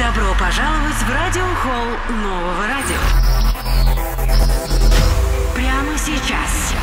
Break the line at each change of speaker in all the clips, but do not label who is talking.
Добро пожаловать в радиохолл нового радио. Прямо сейчас.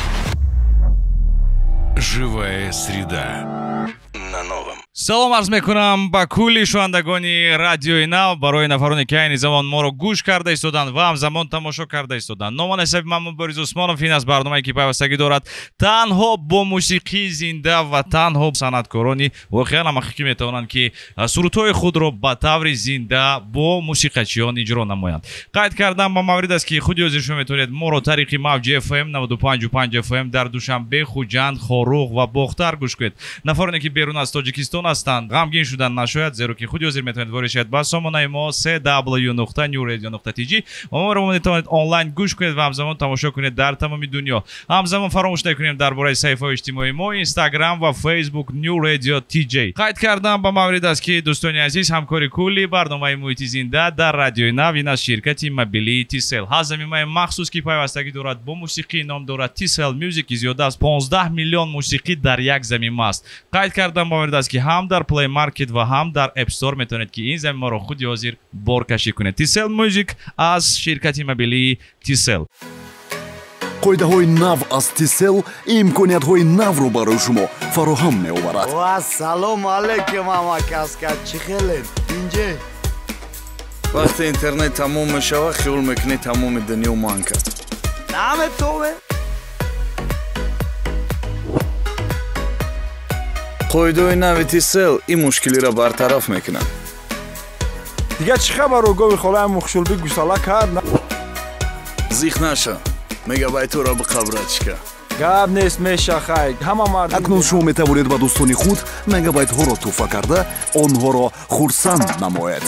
Живая среда на новом.
Салом арз мекунам ба кулли шунавандагони радиои нав барои нафароне ки айни замон моро гӯш карда истоданд ва ҳамзамон тамошо карда истоданд. Номан ҳасаби ман Муборриз Усмонов. ин аст барномае ки пайвастагӣ дорад танҳо бо мусиқии зинда ва танҳо санъаткорони воқеан ҳам ҳақиқӣ метавонанд ки сурудҳои худро ба таври зинда бо мусиқачиён иҷро намоянд. қайд кардан ба маврид аст ки худи ҳозир шумо метавонед моро тариқи Mavji FM 95.5 FM дар Душанбе, Хуҷанд, Хоруғ ва Бохтар гӯш кунед. нафароне ки берун аз Тоҷикистон ҳастанд ғамгин шудан нашояд, зеро ки худи ҳозир метавонед воришед ба сомонаи мо www.newradio.tg ва моро метавонед онлайн гӯш кунед ва ҳамзамон тамошо кунед дар тамоми дунё. ҳамзамон фаромӯш накунем дар бораи саҳифаҳои иҷтимоии мо Instagram ва Facebook New Radio TJ. қайд кардан ба маврид аст ки дӯстони азиз, ҳамкори кулли барномаи муҳити зинда дар радиои нав ин аст ширкати мобилии Tisel. ҳазамимаи махсус ки пайвастагӣ дорад бо мусиқӣ ном дорад Tisel Music. зиёда аз 15 миллион мусиқӣ дар як замима аст. қайд кардан ба маврид аст ки ҳам дар Play Market ва ҳам дар App Store метавонед ки ин замимаро худи ҳозир боркашӣ кунед. Tisel Music аз ширкати мобилии Tisel.
қоидаҳои нав аз Tisel имкониятҳои навро барои шумо фароҳам меоварад.
Салом алейкум амакаска, чӣ хелен? Инҷе вақте интернет тамом мешавад, хиёл мекунед тамоми дунё ман кард. Наметове қоидаҳои нави Tisel ин мушкилиро бартараф мекунад.
Дига чӣ хабару гови холаам мухшулби гусала кард?
Зих наша, мегабайтуро биқабрачка.
Гап нест мешахай. Ҳама мард.
акнун шумо метавонед ба дӯстони худ мегабайтҳоро туҳфа карда онҳоро хурсанд намоед.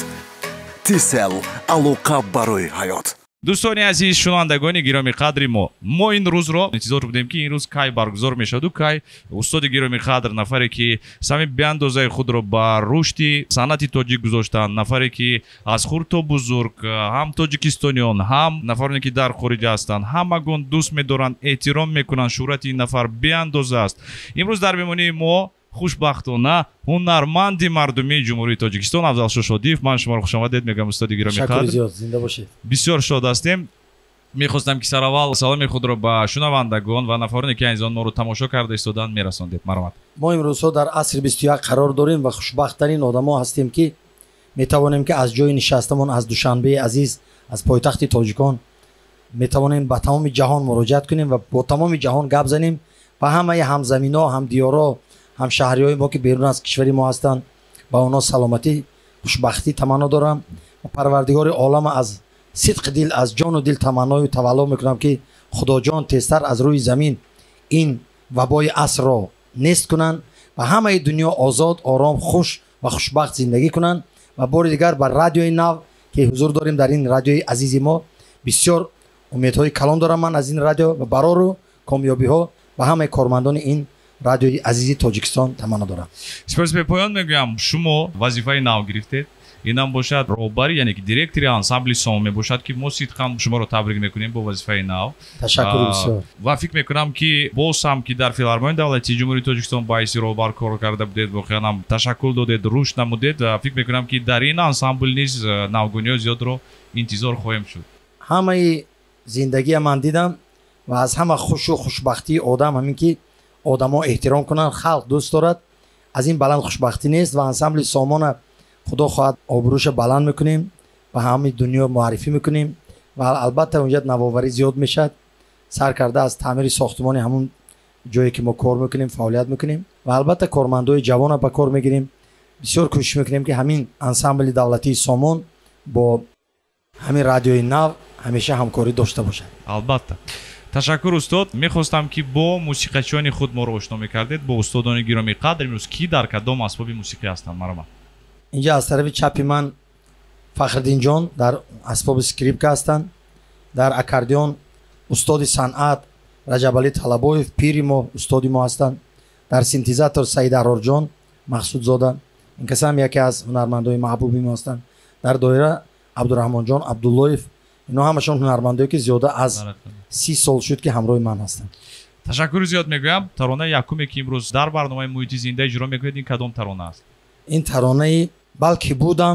Tisel алоқа барои ҳаёт.
дӯстони азиз, шунавандагони гироми қадри мо ин рӯзро интизор будем ки ин рӯз кай баргузор мешаваду. Кай устоди гироми қадр, нафаре ки сами беандозаи худро ба рушди санъати тоҷик гузоштанд, нафаре ки аз хурд то бузург, ҳам тоҷикистониён, ҳам нафароне ки дар хориҷ ҳастанд, ҳамагон дӯст медоранд, эҳтиром мекунанд. шӯҳрати ин нафар беандоза аст. имрӯз дар меҳмонии мо хушбахтона ҳунарманди мардумии ҷумҳурии Тоҷикистон Афзал Шошодиев. ман шуморо хушомадед мегӯям устоди гироми қадр.
Зинда бошед.
бисёр шод ҳастем. мехостам ки сараввал саломи худро ба шунавандагон ва нафароне ки айнзон моро тамошо карда истоданд мерасонед. марҳамат.
мо имрӯзҳо дар асри 21 қарор дорем ва хушбахттарин одамо ҳастем ки метавонем ки аз ҷои нишастамон аз Душанбеи азиз, аз пойтахти тоҷикон метавонем ба тамоми ҷаҳон муроҷиат кунем ва бо тамоми ҷаҳон гап занем ба ҳамаи ҳамзамино, ҳамдиёро, ҳамшаҳриҳои мо ки берун аз кишвари мо ҳастанд. ба онҳо саломатӣ, хушбахтӣ таманно дорам. парвардигори олама аз сидқи дил, аз ҷону дил таманною тавалло мекунам ки худоҷон тезтар аз рӯи замин ин вабои асрро нест кунанд ва ҳамаи дунё озод, ором, хуш ва хушбахт зиндагӣ кунанд. ва бори дигар ба радиои нав ки ҳузур дорем дар ин радиои азизи мо бисёр умедҳои калон дорам ман аз ин радио ва барору комёбиҳо ба ҳамаи кормандони ин радиои азизи Тоҷикистон таманно дорам.
сипас бе поён мегӯям, шумо вазифаи нав гирифтед. инам бошад роҳбари, яъне ки директори ансамбли Сом мебошад ки мо сидқан шуморо табрик мекунем бо вазифаи нав.
ташаккур бисёр.
ва фикр мекунам ки боз ҳам ки дар филармонияи давлатии ҷумҳурии Тоҷикистон ба ҳайси роҳбар кор карда будед, воқеан ҳам ташаккур додед, рушд намудед. ва фикр мекунам ки дар ин ансамбл низ навгониҳои зиёдро интизор хоҳем шуд.
ҳамаи зиндагия ман дидам ва аз ҳама хушу хушбахтии одам ҳамин ки одамо эҳтиром кунанд, халқ дӯст дорад. аз ин баланд хушбахтӣ нест ва ансамбли Сомона худо хоҳад обрӯша баланд мекунем ба ҳамаи дунё муаррифӣ мекунем ва албатта унҷа навоварӣ зиёд мешад. сар карда аз таъмири сохтумони ҳамун ҷое ки мо кор мекунем фаъолият мекунем ва албатта кормандои ҷавона ба кор мегирем. бисёр кӯшиш мекунем ки ҳамин ансамбли давлатии Сомон бо ҳамин радиои нав ҳамеша ҳамкорӣ дошта бошад.
албатта. ташаккур устод. мехостам ки бо мусиқачиёни худ моро ошно мекардед, бо устодони гироми қадр. имрӯз ки дар кадом асбоби мусиқӣ ҳастанд? марҳамат.
инҷа аз тарафи чапи ман Фахриддинҷон дар асбоби скрипка ҳастанд. дар аккордеон устоди санъат Раҷабалӣ Талабоев пири мо устоди мо ҳастанд. дар синтезатор Саид Арорҷон Мақсудзода, ин касам яке аз ҳунармандои маҳбуби мо ҳастанд. дар доира Абдурраҳмонҷон Абдуллоев. инҳо ҳамашон ҳунармандое ки зиёда аз 30 сол шуд ки ҳамроҳи ман ҳастанд.
ташаккури зиёд мегӯям. таронаи якуме ки имрӯз дар барномаи муҳити зинда иҷро мекунед, ин кадом тарона аст?
ин таронаи балки будам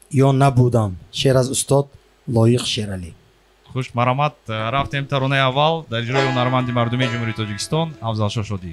ё набудам. Шеър аз устод Лоиқ Шералӣ.
хуш маромад. рафтем таронаи аввал дар иҷрои ҳунарманди мардуми ҷумҳурии Тоҷикистон Афзалшоҳ Шодиев.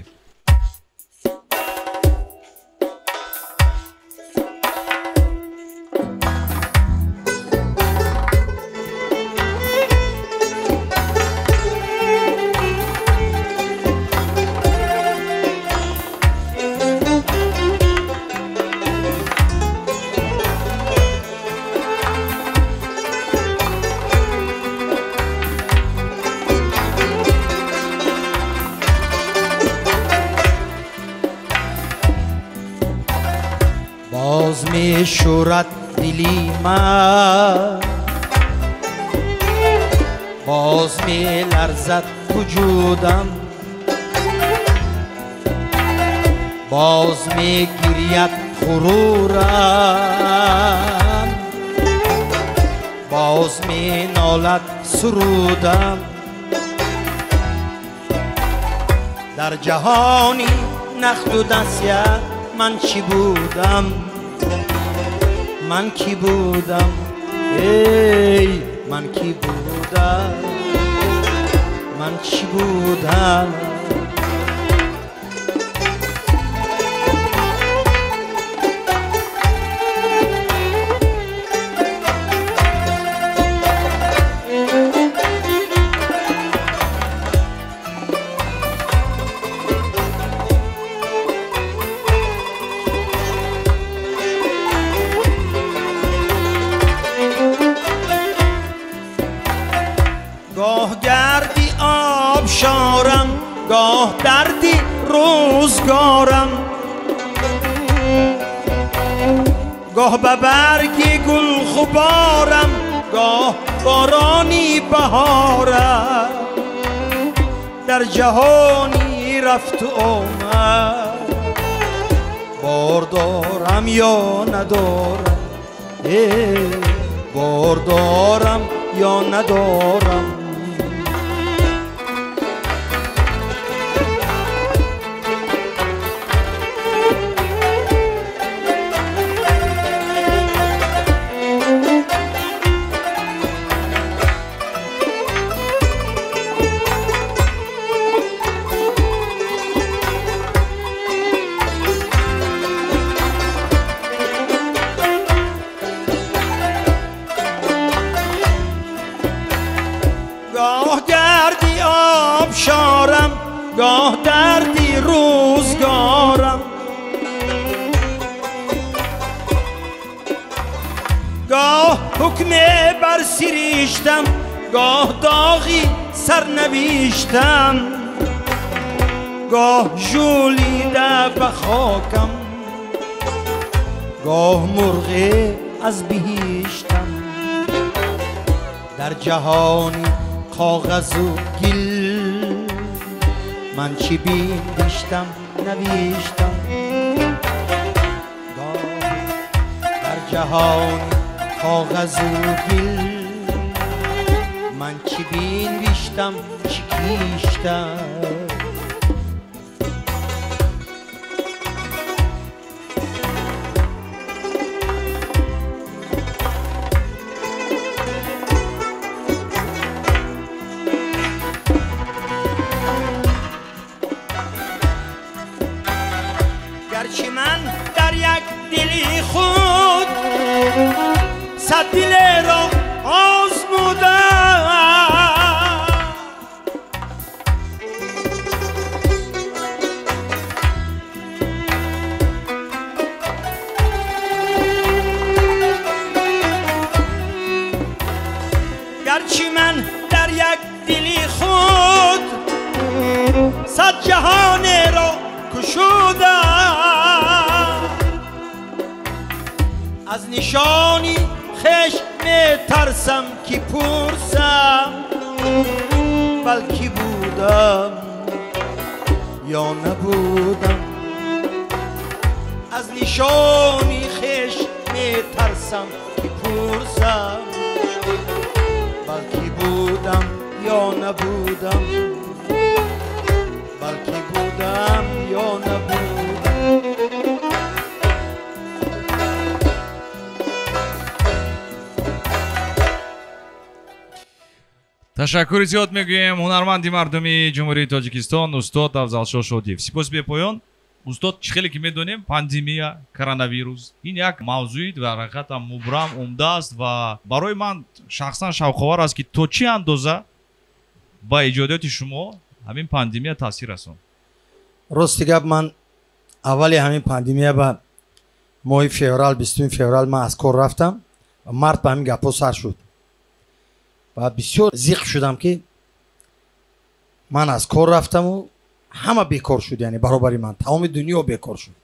باز می شورد دلی من باز می لرزد وجودم باز می گرید غرورم باز می نالد سرودم در جهانی نخل و دستیت من چی بودم من کی بودم ای من کی بودم من چی بودم گاه گردی آبشارم گاه دردی روزگارم گاه به برگی گل خبارم گاه بارانی بهارم در جهانی رفت و آمد بار دارم یا ندارم بار دارم یا ندارم گاه گردی آبشارم گاه دردی روزگارم گاه حکم بر سریشتم گاه داغی سرنوشتم گاه ژولیده به خاکم گاه مرغ از بهشتم در جهانی کاغذ و گل من چی بینشتم نوشتم در جهان کاغذ و گل من چی بینشتم چی کیشتم گرچه من در یک دلی خود صد دل را آزمودم گرچه من در یک دلی خود صد جهان را کشودم از نشانی خشم ترسم که پرسم بلکی بودم یا نبودم از نشانی خشم ترسم که پرسم بلکی بودم یا نبودم بلکی بودم یا نبودم
ташаккури зиёд мегӯем ҳунарманди мардуми ҷумҳурии тоҷикистон устод афзалшоҳ шодиев. Сипос бепоён. устод чӣ хеле ки медонем пандемия, коронавирус ин як мавзӯи ва ҳақиқатан мубрам умда аст ва барои ман шахсан шавқовар аст ки то чӣ андоза ба иҷодиёти шумо ҳамин пандемия таъсир расонд.
рости гап ман аввали ҳамин пандемия ба моҳи феврал 20 феврал ман аз кор рафтам ва март ба ҳамин гапҳо сар шуд ва бисёр зиқ шудам ки ман аз кор рафтаму ҳама бекор шуд, яъне баробари ман тамоми дунё бекор шуд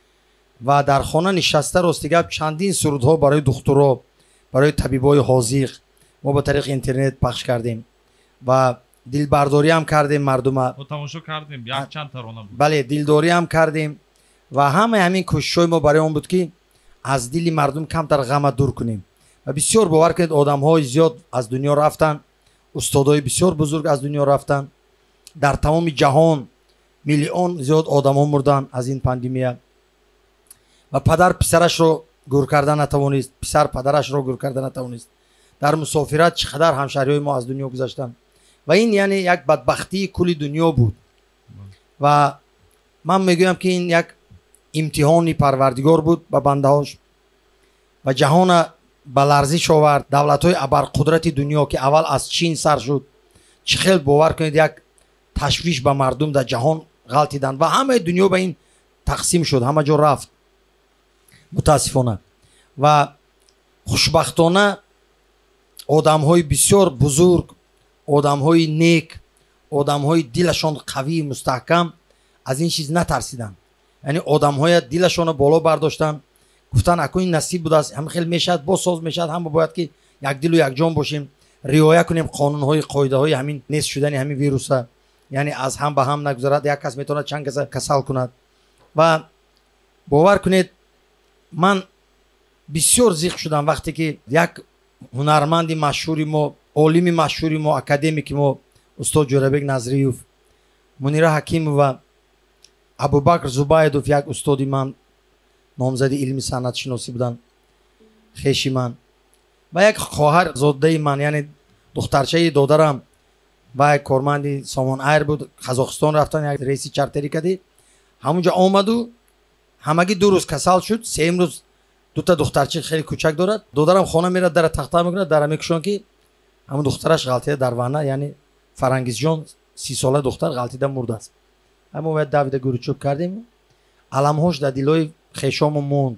ва дар хона нишаста рости гап чандин сурудҳо барои духтуро, барои табибои ҳозиқ мо ба тариқи интернет пахш кардем ва дилбардориам кардем мардума.
тамошо кардем якчанд тарона буд.
бале дилдориам кардем ва ҳамаи ҳамин кӯшишҳои мо барои он буд ки аз дили мардум камтар ғама дур кунем ва бисёр бовар кунед одамҳои зиёд аз дунё рафтанд, устодои бисёр бузург аз дунё рафтанд. дар тамоми ҷаҳон миллион зиёд одамҳо мурданд аз ин пандемия ва падар писарашро гур карда натавонист, писар падарашро гур карда натавонист. дар мусофират чӣ қадар ҳамшаҳриҳои мо аз дунё гузаштанд ва ин яъне як бадбахтии кули дунё буд ва ман мегӯям ки ин як имтиҳони парвардигор буд ба бандаҳош ва ҷаҳона ба ларзиш овард. давлатҳои абарқудрати дунё ки аввал аз чин сар шуд, чӣ хел бовар кунед як ташвиш ба мардум дар ҷаҳон ғалтиданд ва ҳамаи дунё ба ин тақсим шуд, ҳама ҷо рафт мутаассифона ва хушбахтона одамҳои бисёр бузург, одамҳои нек, одамҳои дилашон қавӣ мустаҳкам аз ин чиз натарсиданд. яъне одамҳоя дилашонро боло бардоштанд, гуфтанд акун ин насиб будааст, ҳама хел мешавад босоз мешавад, ҳама бояд ки якдилу якҷон бошем, риоя кунем қонунҳои қоидаҳои ҳамин нест шудани ҳамин вируса, яъне аз ҳам ба ҳам нагузарад, як кас метавонад чанд каса касал кунад. ва бовар кунед ман бисёр зиқ шудам вақте ки як ҳунарманди машҳури мо, олими машҳури мо, академики мо устод ҷӯрабек назриев, мунира ҳакимова, абубакр зубайдов, як устоди ман номзади илми санъатшиносӣ буданд, хеши ман ва як хоҳар зодаи ман, яъне духтарчаи додарам ва як корманди Somon Air буд, Қазоқистон рафтан, як рейси чартери кади, ҳамунҷа омаду ҳамагӣ 2 рӯз касал шуд, 3 рӯз дута духтарча хеле кӯчак дорад, додарам хона мерад, дара тахта мекунад, дара мекушон ки ҳамун духтараш ғалтида дар ванна, яъне Фарангизҷон 30 сола духтар ғалтида мурдааст. ҳама бояд давида гуручӯб кардем, аламҳош дар дилои хешому монд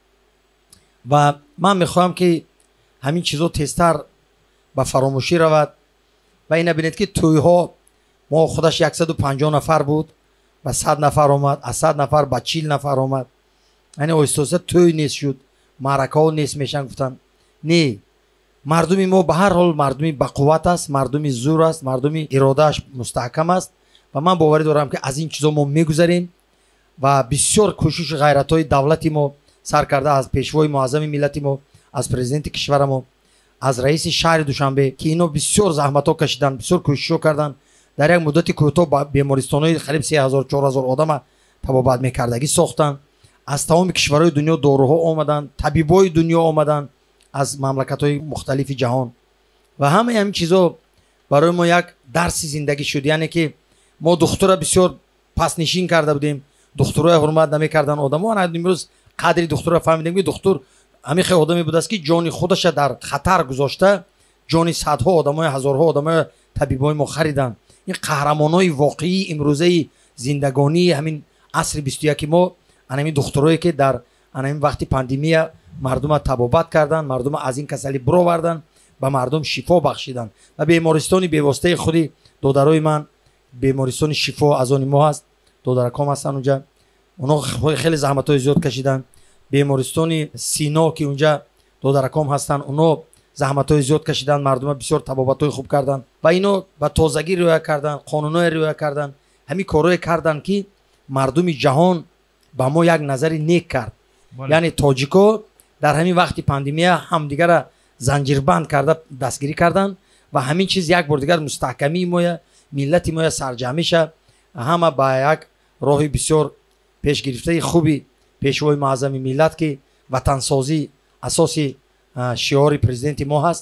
ва ман мехоҳам ки ҳамин чизҳо тезтар ба фаромӯшӣ равад ва ина бинед ки тӯйҳо мо худаш 150 нафар буд ба 100 нафар омад, аз 100 нафар ба 40 нафар омад, яъне оҳиста тӯй нест шуд, маъракаҳо нест мешанд. гуфтанд не, мардуми мо ба ҳар ҳол мардуми бақувват аст, мардуми зур аст, мардуми иродааш мустаҳкам аст ва ман боварӣ дорам ки аз ин чизҳо мо мегузарем ва бисёр кӯшиши ғайратҳои давлати мо сар карда, аз пешвои муаззами миллати мо, аз президенти кишвара мо, аз раиси шаҳри Душанбе ки ино бисёр заҳматҳо кашиданд, бисёр кӯшишҳо карданд, дар як муддати кӯтоҳ ба бемористонои қариб 3000-4000 одама табобатмекардагӣ сохтанд. аз тамоми кишварҳои дунё доруҳо омаданд, табибои дунё омаданд аз мамлакатҳои мухталифи ҷаҳон ва ҳамаи ҳамин чизҳо барои мо як дарси зиндагӣ шуд, яъне ки мо духтура бисёр пастнишин карда будем, духтурҳои ҳурмат намекарданд одамҳо. имрӯз қадри духтурро фаҳмидем ки духтур ҳамин хел одаме будааст ки ҷони худаша дар хатар гузошта, ҷони садҳо одамҳои ҳазорҳо одамҳои табибои мо хариданд. ин қаҳрамонои воқеии имрӯзаи зиндагонии ҳамин асри 21 мо анамин духтурое ки дар анамин вақти пандемия мардума табобат карданд, мардума аз ин касалӣ бироварданд, ба мардум шифо бахшиданд ва бемористони бевоситаи худи додарои ман, бемористони шифо аз они мо ҳаст, додараком ҳастанд унҷа, онҳо хеле заҳматҳои зиёд кашиданд. бемористони Сино ки унҷа додараком ҳастанд, онҳо заҳматҳои зиёд кашиданд, мардума бисёр табобатҳои хуб карданд ва ино ба тозагӣ риоя карданд, қонунҳое риоя карданд, ҳамин корое карданд ки мардуми ҷаҳон ба мо як назари нек кард. яъне тоҷико дар ҳамин вақти пандемия ҳамдигара занҷирбанд карда дастгирӣ карданд ва ҳамин чиз як бор дигар мустаҳкамии моя, миллати моя сарҷамъиша, ҳама ба як роҳи бисёр пешгирифтаи хуби пешвои муаззами миллат ки ватансозӣ асоси шиори президенти мо ҳаст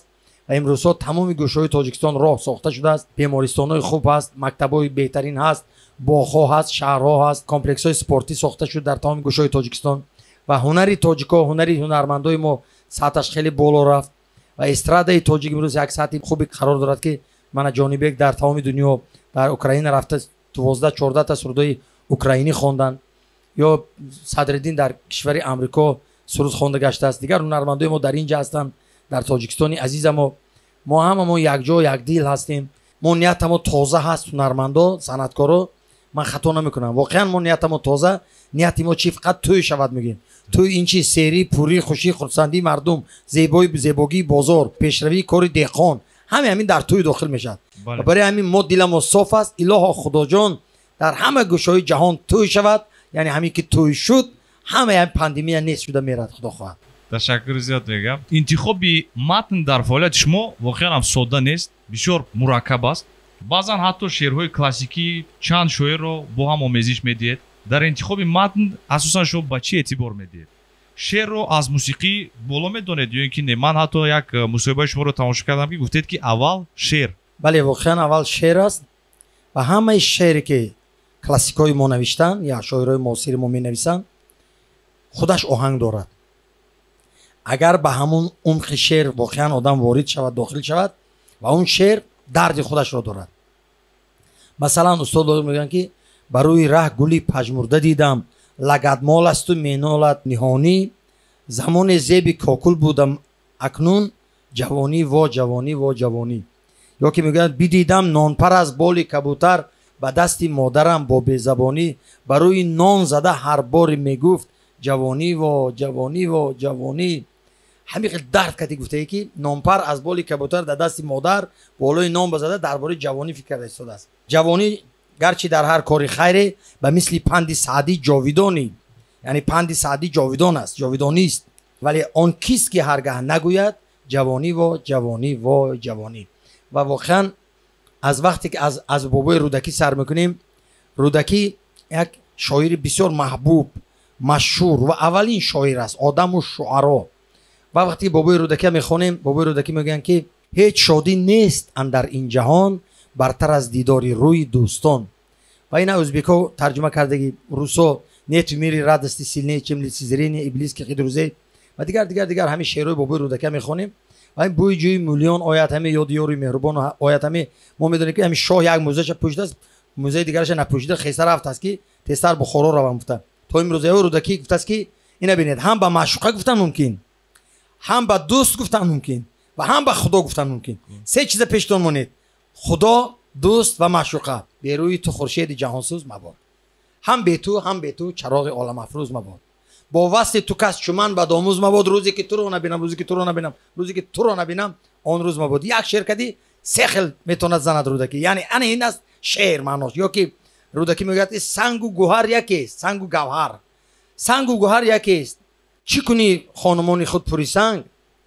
ва имрӯзҳо тамоми гӯшаҳои тоҷикистон роҳ сохта шудааст, бемористонои хуб ҳаст, мактабҳои беҳтарин ҳаст, боғҳо ҳаст, шаҳрҳо ҳаст, комплексҳои спортӣ сохта шуд дар тамоми гӯшаҳои тоҷикистон ва ҳунари тоҷикҳо, ҳунари ҳунармандои мо сатҳаш хеле боло рафт ва эстрадаи тоҷик имрӯз як сатҳи хуби қарор дорад ки мана ҷонибек дар тамоми дунё дар Украина рафта 12-14 та сурудои украинӣ хондан ё Садриддин дар кишвари Амрико суруд хонда гаштааст. Дигар ҳунармандои мо дар ин ҷо ҳастанд, дар Тоҷикистони азиза мо ҳамамо якҷо якдил ҳастем. Мо ниятамо тоза ҳаст, ҳунармандо, санъаткоро, ман хато намекунам. Воқеан мо ниятамо тоза, нияти мо чӣ фақат тӯй шавад мегем. Тӯй ин чи серӣ, пурӣ, хушӣ, хурсандии мардум, зебогии бозор, пешравии кори деҳқон, ҳамин дар тӯй дохил мешавад. Барои ҳамин мо диламо соф аст. Илоҳо Худоҷон дар ҳама гӯшаҳои ҷаҳон тӯй шавад, яъне ҳамин ки тӯй шуд ҳамаи ҳамин пандемия нест шуда мерад. Худо хоҳад.
ташаккур зиёд мегам. Интихоби матн дар фаъолияти шумо воқеан ҳам содда нест, бисёр мураккаб аст. баъзан ҳатто шеърҳои классикӣ чанд шоирро бо ҳам омезиш медиҳед. дар интихоби матн асосан шумо ба чӣ эътибор медиҳед? шеърро аз мусиқӣ боло медонед ё ин ки не? Ман ҳатто як мусоҳибаи шуморо тамошо кардам ки гуфтед ки аввал шеър.
бале, воқеан аввал шеър аст ва ҳамаи шеъре ки классикои мо навиштанд ё шоирҳои муосири мо менависанд худаш оҳанг дорад. агар ба ҳамун умқи шеър воқеан одам ворид шавад, дохил шавад ва он шеър дарди худашро дорад. масалан устод мегӯянд ки ба рӯи раҳ гули пажмурда дидам, лагадмол асту менолад ниҳонӣ, замоне зеби кокул будам акнун, ҷавонӣ во ҷавонӣ во ҷавонӣ. ё ки мегӯянд бидидам нонпар аз боли кабутар ба дасти модарам бо безабонӣ, ба рӯи нон зада ҳар боре мегуфт ҷавонӣ во ҷавонӣ во ҷавонӣ. ҳамин хел дард кардӣ гуфтае ки нонпар аз боли кабутар дар дасти модар болои нон базада дар бораи ҷавонӣ фикр карда истодааст. ҷавонӣ гарчи дар ҳар кори хайре ба мисли панди саъдӣ ҷовидонӣ, яъне панди саъдӣ ҷовидон аст, ҷовидонист. вале он кист ки ҳаргаҳ нагӯяд ҷавонӣ во ҷавонӣ во ҷавонӣ. ва воқеан аз вақте ки аз бобои Рӯдакӣ сар мекунем, Рӯдакӣ як шоири бисёр маҳбуб, машҳур ва аввалин шоир аст, одаму шуъаро. ва вақте ки бобои Рӯдакӣ мехонем, бобои Рӯдакӣ мегӯянд ки ҳеҷ шодӣ нест андар ин ҷаҳон бартар аз дидори рӯи дӯстон. ва ина ӯзбекҳо тарҷума кардаги русо нет в мире радости сильнее чем лицезрение иблиски хидрӯзе ва дигар ҳамин шеърҳои бобои Рӯдакӣ мехонем. ва ин бӯи ҷӯи миллион ояд, ҳамин ёди ёри меҳрубон ояд. ҳамин мо медонем ки ҳамин шоҳ як мӯзаша пӯшидааст, мӯзаи дигараша напӯшида хеста рафтааст ки тезтар Бухоро равам гуфта. то имрӯзаҳои Рӯдакӣ гуфтааст ки ина бинед, ҳам ба маъшуқа гуфтан мумкин, ҳам ба дӯст гуфтан мумкин ва ҳам ба худо гуфтан мумкин. се чиза пештон монед: худо, дӯст ва маъшуқа. берӯи ту хуршеди ҷаҳонсӯз мабод, ҳам бе ту чароғи оламафрӯз мабод. бо васти ту кас чу ман бадомӯз мабод. рӯзе ки туро набинам, рӯзе ки туро набинам, рӯзе ки туро набинам, он рӯз мабод. як шеър кадӣ се хел метавонад занад Рӯдакӣ. яъне ана ин аст шеър маънош. ё ки Рӯдакӣ мегӯяд сангу гӯҳар якест, сангу гавҳар, сангу гӯҳар якест. чӣ кунӣ хонумони худ пури санг?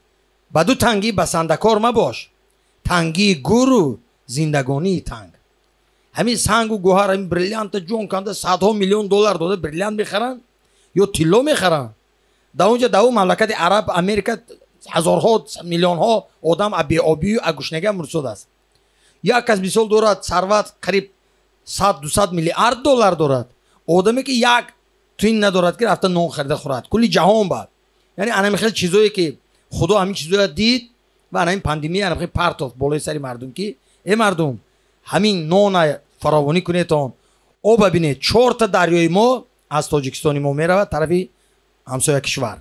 ба ду тангӣ басандакор мабош, тангии гуру зиндагонии танг. ҳамин сангу гӯҳар, ҳамин бриллианта ҷон канда садҳо миллион доллар дода бриллиант мехаранд ё тилло мехаранд. дар онҷа дар он мамлакати араб, Америка ҳазорҳо миллионҳо одам беобию агушнагия мурсуд аст. як кас мисол дорад, сарват қариб 100-200 миллиард доллар дорад. одаме ки як тин надорад ки рафта нон харида хӯрад. кулли ҷаҳон бад. яъне ана михел чизое ки худо ҳамин чизоя дид ва ана ин пандемия ана михел партофт болои сари мардум ки мардум ҳамин нона фаровонӣ кунедтон. оба бинед, 4 та дарёи мо аз Тоҷикистони мо меравад тарафи ҳамсоя кишвар.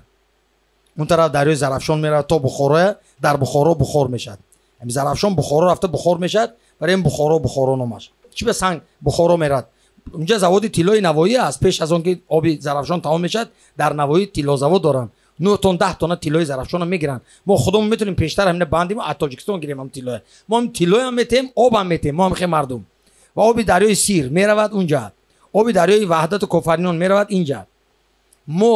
он тараф дарёи Зарафшон меравад то Бухороя. дар Бухоро бухор мешавад. ҳамин Зарафшон Бухоро рафта бухор мешавад. барои ин Бухоро номаш. чӣ ба санг Бухоро меравад? унҷа заводи тиллои Навоӣ аст. пеш аз он ки оби Зарафшон тамом мешавад, дар Навоӣ тиллозавод доранд. 9 тонн 10 тонна тиллои Зарафшонро мегиранд. мо худомон метавонем пештар ҳамина бандимо аз Тоҷикистон гирем ҳам тиллоя. мо ҳам тиллоям метем, обам метем, мо ҳам хе мардум. ва оби дарёи Сир меравад унҷа. оби дарёи Ваҳдату Кофаринон меравад инҷа. мо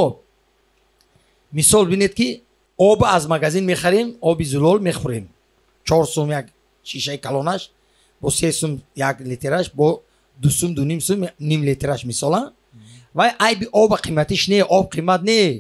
мисол бинед ки об аз магазин мехарем, оби зулол мехӯрем. 4 сум як шишаи калонаш, бо 3 сум як литраш, бо 2 сум 2 сум ним литраш мисола. ва айби оба қиматиш не, об қимат не.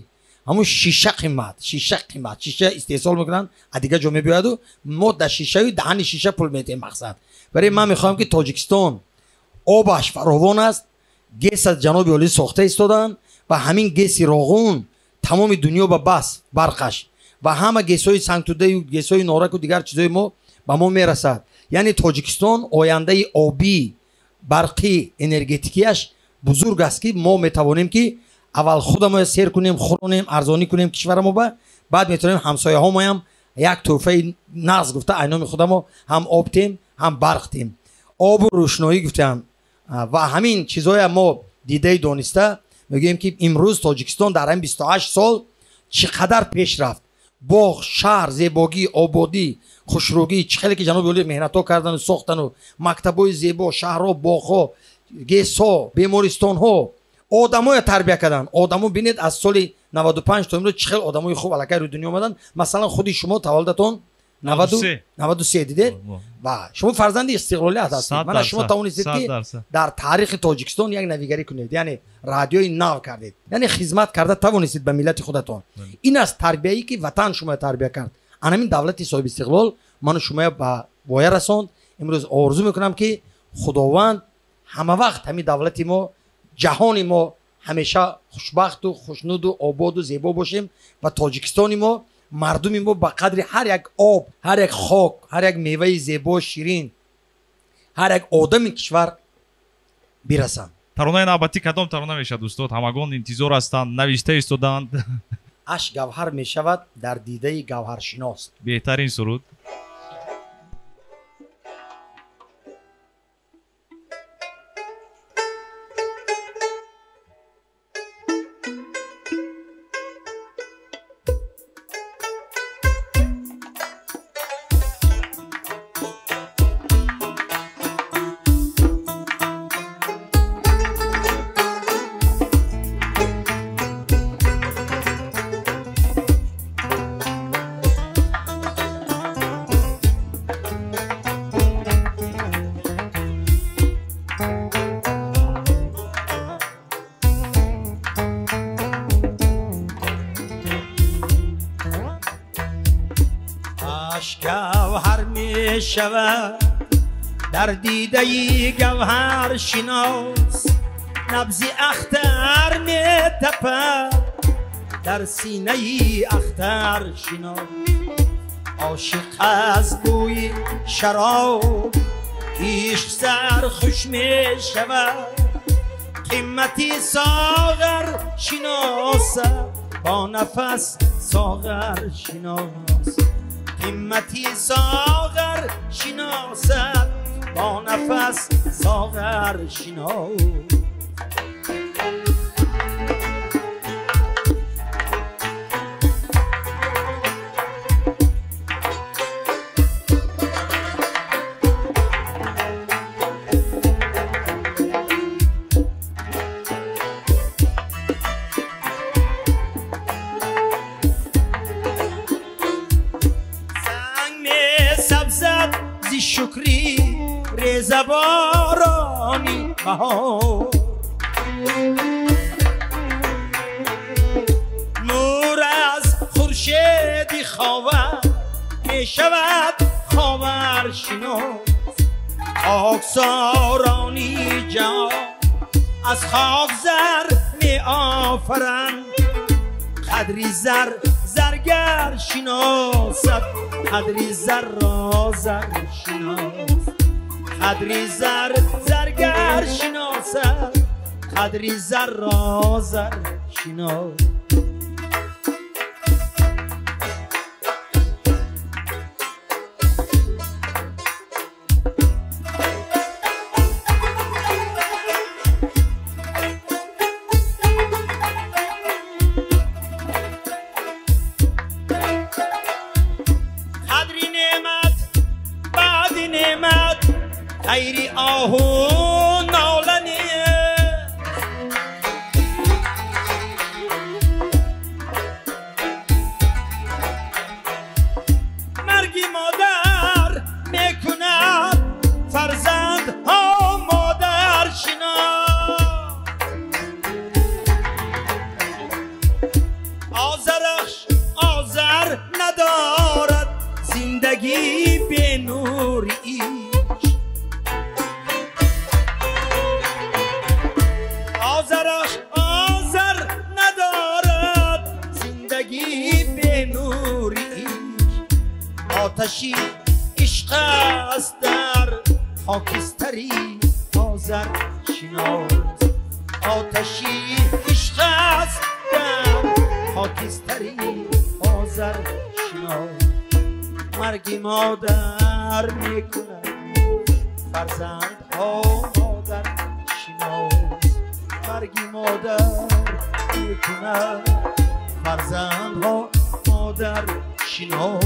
همون شیشه قیمت شیشه استحصال میکنن دیگه جا میبیاد و ما در شیشه و دهن شیشه پول میتیم مقصد. برای من میخوام که تاجیکستان آبش فراوان است، گیس از جنوب اولی ساخته ایستادن و همین گیس راغون تمام دنیا به بس برقش و همه گیس های سنگتوده و گیس های نارک و دیگر چیزای ما به ما میرسد. یعنی تاجیکستان آینده آبی برقی انرژتیکیش بزرگ است که ما میتوانیم که اول خودمون سیر کنیم، خورونیم، ارزانی کنیم کشورمو، بعد میتونیم همسایه ها ما هم یک تحفه نقض گفته اینام خودمو هم آب تیم هم برق تیم، آب و روشنایی گفتم و همین چیزهای ما دیده دانسته میگیم که امروز تاجیکستان در این 28 سال چقدر پیش رفت. باغ، شهر، زیبایی، آبادی، خوشروگی، چقدر که جنوب اولی مهنت ها کردن و ساختن و مکتبای زیبا، شهرها، باغها، گیسها، بیمارستان ها، آدمای تربیت کردن. آدمو ببینید از سال 95 تا امروز چقدر آدمای خوب الکی رو دنیا اومدن. مثلا خودی شما تولدتون 93 دیدید و شما فرزند استقلالیت هستید. من شما توانستید که در تاریخ تاجیکستان یک نویگری کنید، یعنی رادیوی نو کردید، یعنی خدمت کرده توانستید به ملت خودتون. این است تربیتی که وطن شما تربیت کرد. همین دولت صاحب استقلال من شما به وای رساند. امروز آرزو میکنم که خداوند همه وقت همین دولت ما، جهان ما همیشه خوشبخت و خوشنود و آباد و زیبا باشیم و تاجیکستان ما، مردم ما به قدر هر یک آب، هر یک خاک، هر یک میوه زیبا شیرین، هر یک آدم کشور برسن.
таронаи навбатӣ кадом тарона мешавад дӯстод? ҳамагон интизор ҳастанд, навишта истоданд.
аш гавҳар мешавад дар дидаи гавҳаршинос.
беҳтарин суруд.
گوهر می شود در دیده گوهر شناس، نبض اختر می تپد در سینه اختر شناس. عاشق از بوی شراب عشق سرخوش می شود، قیمتی ساغر شناسد با نفس ساغر شناس. قیمتی ساغر شناسد با نفس ساغر شناس. شکری ریزه بارانی بهار، نور از خورشیدی خاور می شود خاور شناس. خاکسارانی جهان از خاک زر می آفرند، قدری زر زرگر شناسد، قدری زر را زر شناس. قدری زر زرگر شناسد، قدری زر را زر شناس. غیری آهو نالنی مرگی مادر میکند فرزند ها مادر شناس. زندگی به نور عشق آذر ندارد زندگی به نور عشق آتشی عشق است در خاکستری آذر شناس آتشی عشق است در خاکستری آذر شناس مرگی مادر میکند فرزند ها مادر شناس مرگی مادر میکند فرزند ها مادر شناس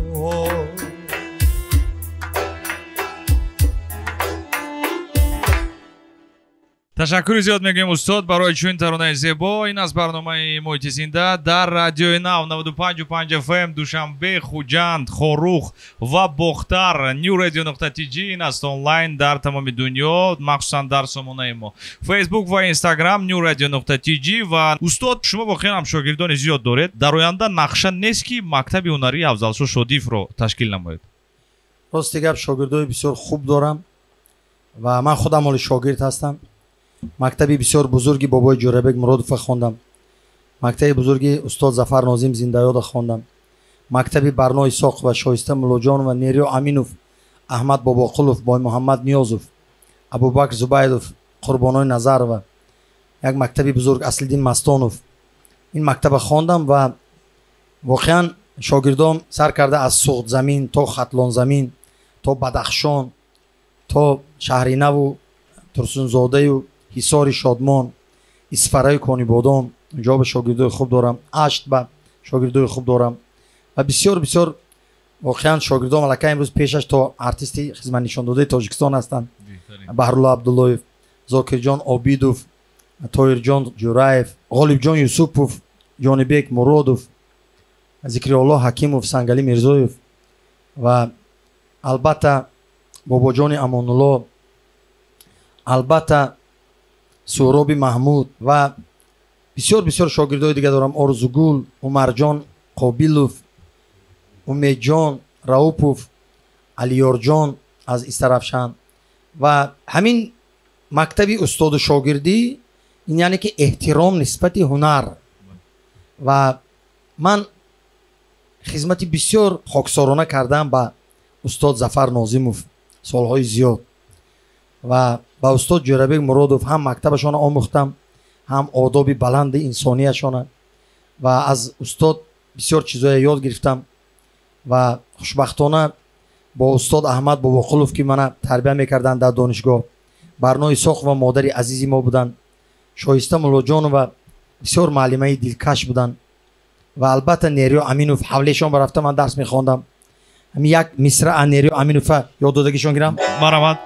ташаккури зиёд мегӯем устод барои чунин таронаи зебо. Ин аст барномаи Муҳити Зинда дар радиои Нав 95.5 FM Душанбе, Хуҷанд, Хорух ва Бохтар. newradio.tg ин аст онлайн дар тамоми дунё, махсусан дар сомонаи мо. Facebook ва Instagram newradio.tg. ва устод шумо воқеан ҳам шогирдони зиёд доред. Дар оянда нақша нест ки мактаби ҳунарии Афзалшо Шодиевро ташкил намоед?
рости гап шогирдои бисёр хуб дорам ва ман худам оли шогирд ҳастам. мактаби бисёр бузурги бобои Ҷӯрабек Муродова хондам. мактаби бузурги устод Зафар Нозим Зиндаёда хондам. мактаби Барно Исоқ ва Шоиста Муллоҷонова, Нериё Аминов, Аҳмад Бобоқулов, Бой Муҳаммад Ниёзов, Абубакр Зубайдов, Қурбонои Назарова, як мактаби бузург Аслиддин Мастонов. ин мактаба хондам ва воқеан шогирдом сар карда аз Суғдзамин то Хатлонзамин то Бадахшон то Шаҳринаву Турсунзодаю ҳисори Шодмон, Исфараи Конибодом, ҷо ба шогирдои хуб дорам, Ашт ба шогирдои хуб дорам ва бисёр воқеан шогирдом аллакай имрӯз пешаш то артисти хизматнишондодаи Тоҷикистон ҳастанд. Баҳрулло Абдуллоев, Зокирҷон Обидов, Тоирҷон Ҷураев, Ғолибҷон Юсупов, Ҷонибек Муродов, Зикриолло Ҳакимов, Сангали Мирзоев ва албатта Бобоҷони Амонулло, албатта Суҳроби Маҳмуд ва бисёр шогирдои дига дорам. Орзугул, Умарҷон Қобилов, Умедҷон Раупов, Алиёрҷон аз Истарафшан ва ҳамин мактаби устоду шогирдӣ ин яъне ки эҳтиром нисбати ҳунар ва ман хизмати бисёр хоксорона кардам ба устод Зафар Нозимов солҳои зиёд ва ба устод Ҷӯрабек Муродов ҳам мактабашона омӯхтам, ҳам одоби баланди инсонияшона ва аз устод бисёр чизоя ёд гирифтам ва хушбахтона бо устод Аҳмад Бобоқулов ки мана тарбия мекарданд дар донишгоҳ, Барно Исоқ ва модари азизи мо буданд, Шоиста Муллоҷонова бисёр муаллимаи дилкаш буданд ва албатта Нериё Аминов ҳавлешон барафта ман дарс мехондам. ҳамин як мисраъ Нериё Аминова ёд додагишон гирам.
Марамад.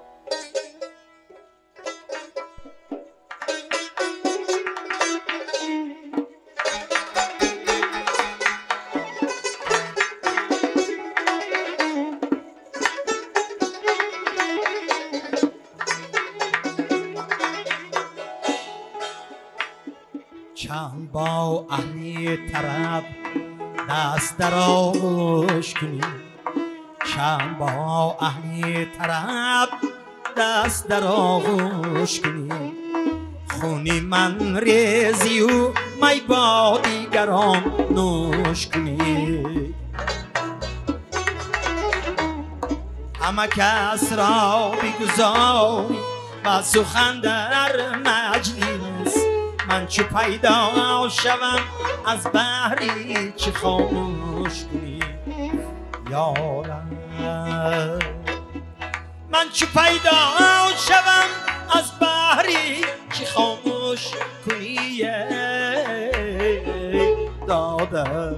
چند با اهلی طرب دست در آغوش کنی، چند با اهلی طرب دست در آغوش کنی، خونی من ریزی و می با دیگران نوش کنی. همه کس را بگذاری و سخن در مجلس، من چه پیدا شوم از بحری چه خاموش کنی یارم، من چه پیدا شوم از بحری چه خاموش کنی داده.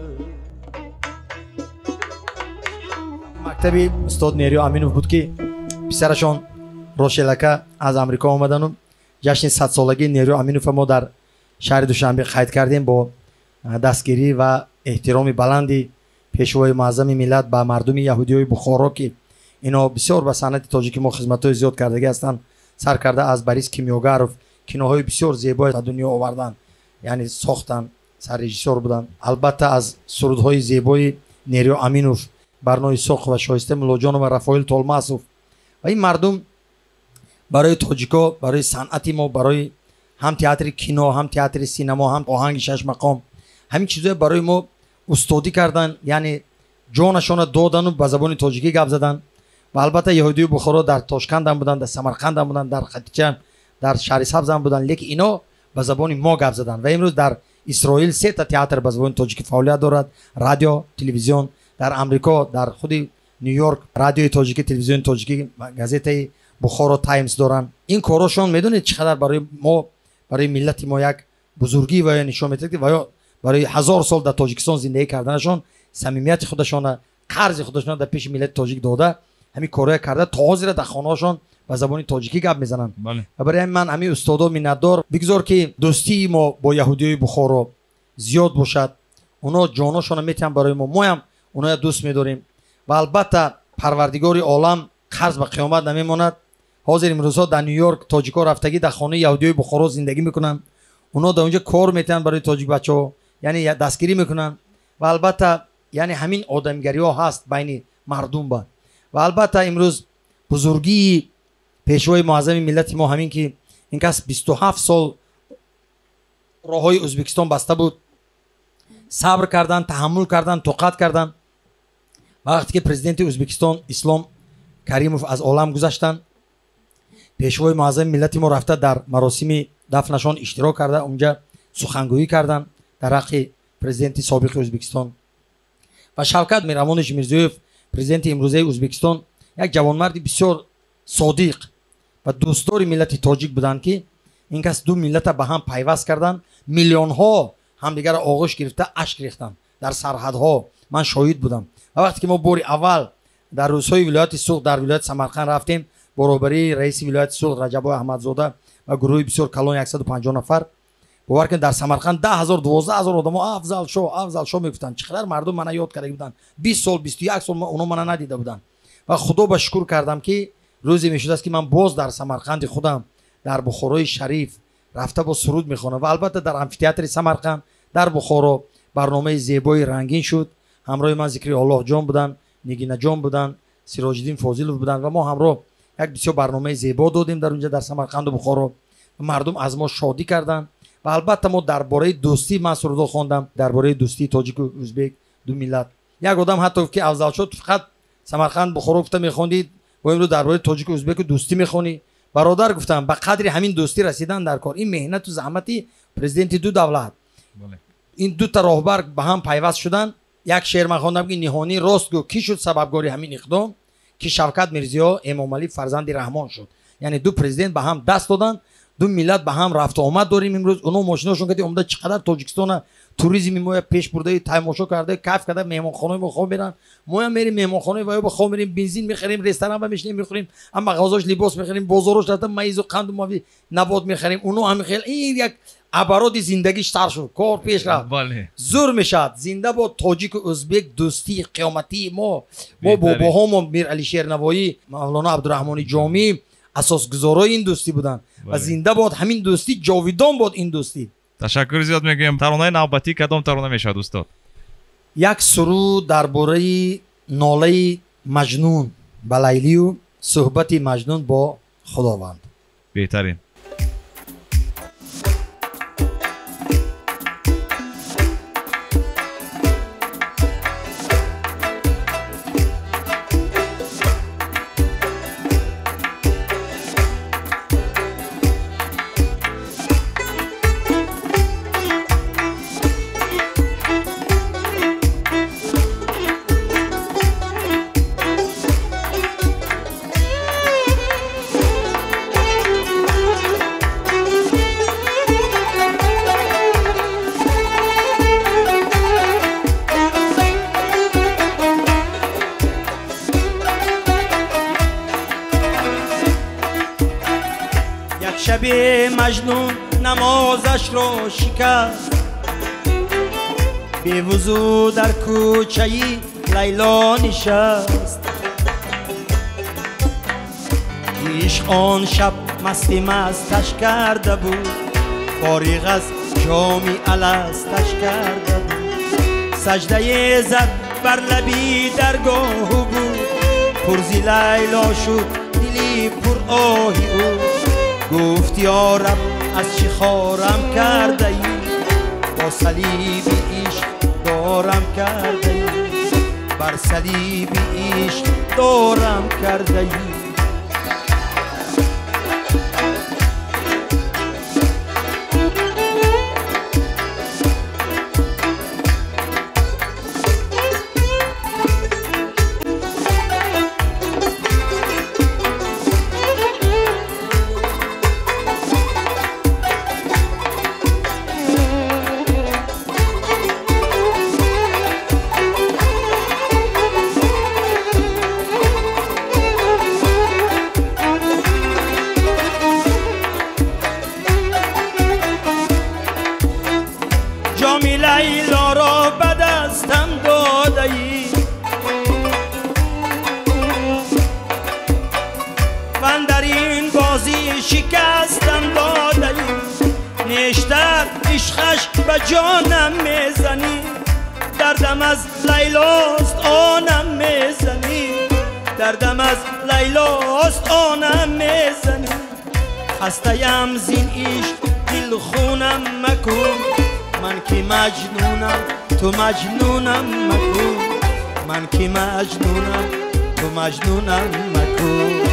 مکتبی استاد نیریو امینوف بود که پسرشون روشلکه از امریکا آمدن. جشن 100 سالگی نیریو امینوف ما در شهر دوشنبه قید کردیم با دستگیری و احترام بلندی پیشوای معظم ملت به مردم یهودیای بخارا که اینا بسیار به صنعت تاجیکی ما خدمت‌های زیاد کردگی هستند. سر کرده از بریس کیمیاگرов کینوهای بسیار زیبای از دنیا آوردن، یعنی ساختن، سر رژیسور بودن. البته از سرودهای زیبای نیریو امینوف барнои соқ ва шоисте муллоҷонов ва рафоил толмасов ва ин мардум барои тоҷико, барои санъати мо, барои ҳам театри кино, ҳам театри синемо, ҳам оҳанги шашмақом, ҳамин чизое барои мо устодӣ кардан, яъне ҷонашона додану ба забони тоҷикӣ гап задан. ва албатта яҳудии бухоро дар тошкандам будан, дар самарқандам будан, дар хатича, дар шаҳри сабзам будан, лекин ино ба забони мо гап задан. ва имрӯз дар исроил 3 та театр ба забони тоҷикӣ фаъолият дорад, радио, телевизион. дар амрико дар худи нью-йорк радиои тоҷикӣ, телевизиони тоҷикӣ, газетаи бухоро таймс доранд. ин корошон медонед чӣ қадар барои мо, барои миллати мо як бузургӣ ва нишон медиҳад ва ё барои 1000 сол дар тоҷикистон зиндагӣ карданашон самимияти худашона, қарзи худашона дар пеши миллати тоҷик дода, ҳамин корое карда то ҳозира дар хонаҳошон ба забони тоҷикӣ гап мезананд. ва барои ҳамин ман ҳамин устодо миннатдор, бигзор ки дӯстии мо бо яҳудиёи бухоро зиёд бошад, онҳо ҷоношона метиҳанд барои мо, моам онҳоя дӯст медорем. ва албатта парвардигори олам қарз ба қиёмат намемонад. ҳозир имрӯзҳо дар нью-йорк тоҷикҳо рафтагӣ дар хонаи яҳудиёи бухоро зиндагӣ мекунанд. онҳо дар онҷо кор метиҳанд барои тоҷик бачаҳо, яъне дастгирӣ мекунанд. ва албатта яъне ҳамин одамгариҳо ҳаст байни мардум ба. ва албатта имрӯз бузургии пешвои муаззами миллати мо ҳамин ки ин кас 27 сол роҳҳои ӯзбекистон баста буд, сабр кардан, таҳаммул кардан, тоқат кардан. вақте ки президенти ӯзбекистон Ислом Каримов аз олам гузаштанд, пешвои муаззами миллати мо рафта дар маросими дафнашон иштирок карда, унҷа сухангӯӣ кардан дар ҳаққи президенти собиқи ӯзбекистон. ва Шавкат Мирамонович Мирзиёев, президенти имрӯзаи ӯзбекистон, як ҷавонмарди бисёр содиқ ва дӯстдори миллати тоҷик буданд ки ин кас ду миллата ба ҳам пайваст карданд. миллионҳо ҳамдигарро оғӯш гирифта ашк рехтанд дар сарҳадҳо. ман шоҳид будам. ва вақте ки мо бори аввал дар рӯзҳои вилояти суғд дар вилояти Самарқанд рафтем бо роҳбарии раиси вилояти суғд Раҷабой Аҳмадзода ва гурӯҳи бисёр калон 150 нафар, бовар кунед дар Самарқанд 10,000 12,000 одамо афзал шо мегуфтанд. чӣ қадар мардум мана ёд карда буданд. 20 сол 21 сол онҳо мана надида буданд. ва худо ба шукр кардам ки рӯзе мешудааст ки ман боз дар Самарқанди худам, дар Бухорои шариф рафта бо суруд мехонам. ва албатта дар амфитеатри Самарқанд дар Бухоро барномаи зебои рангин шуд. ҳамроҳи ман зикри Аллоҳҷон буданд, Нигинаҷон буданд, Сироҷиддин Фозилов буданд ва мо ҳамроҳ як бисёр барномаи зебо додем дар унҷа дар Самарқанду Бухоро. мардум аз мо шодӣ карданд. ва албатта мо дар бораи дӯстӣ ман сурудо хондам, дар бораи дӯстии тоҷику ӯзбек ду миллат. як одам ҳатто ки афзал шуд, фақат Самарқанд Бухоро гуфта мехондид, бо имрӯз дар бораи тоҷику ӯзбеку дӯстӣ мехонӣ. бародар гуфтам, ба қадри ҳамин дӯстӣ расидан дар кор. ин меҳнату заҳмати президенти ду давлат, ин ду та роҳбар ба ҳам пайваст шудан. як шеър ман хондам ки ниҳонӣ рост гӯ, кӣ шуд сабабгори ҳамин иқдом, ки Шавкат Мирзиё Эмомалӣ фарзанди раҳмон шуд. яъне ду президент ба ҳам даст доданд, ду миллат ба ҳам рафту омад дорем. имрӯз онҳо мошиношон кади омада чӣ қадар тоҷикистона туризми моя пеш бурдаи тамошо карда, кайф карда, меҳмонхонаи мо хоб меран. моям мерим меҳмонхонаи ва ё ба хоб мерим, бензин мехарем, ресторан ба мешинем мехӯрим, ам мағозаош либос мехарем, бозорош рафта маизу қанду мави набот мехарем. онҳо ҳам хел ин як абароди зиндагӣ штар шуд, кор пеш рафт, зур мешавад. зинда бод тоҷику ӯзбек, дӯстии қиёматии мо бо бобоҳомо Мир Алишер Навоӣ, Мавлоно Абдураҳмони Ҷомӣ асосгузорои ин дӯстӣ буданд. ва зинда бод ҳамин дӯстӣ, ҷовидон бод ин дӯстӣ.
ташаккури зиёд мегӯем. таронаи навбатӣ кадом тарона мешавад устод?
як суруд дар бораи нолаи Маҷнун ба Лайлию суҳбати Маҷнун бо Худованд.
беҳтарин.
شب مجنون نمازش رو شکست، بی وضو در کوچه لیلا نشست. عشق آن شب مستی مستش کرده بود، فارغ از جامی الستش کرده بود. سجده زد بر لبی درگاه بود پرزی لیلا شد دلی پر آهی او گفت یا رب از چی خارم کرده ای با صلیب عشق دارم کرده ای بر صلیب عشق دارم کرده ای لیلا را به دستم داده ای من در این بازی شکستم داده ای نیشتر عشقش به جانم میزنی دردم از لیلاست آنم میزنی دردم از لیلاست آنم میزنی خسته‌ام زین عشق دل خونم مکن من که مجنونم تو مجنونم مکن من که مجنونم تو مجنونم مکن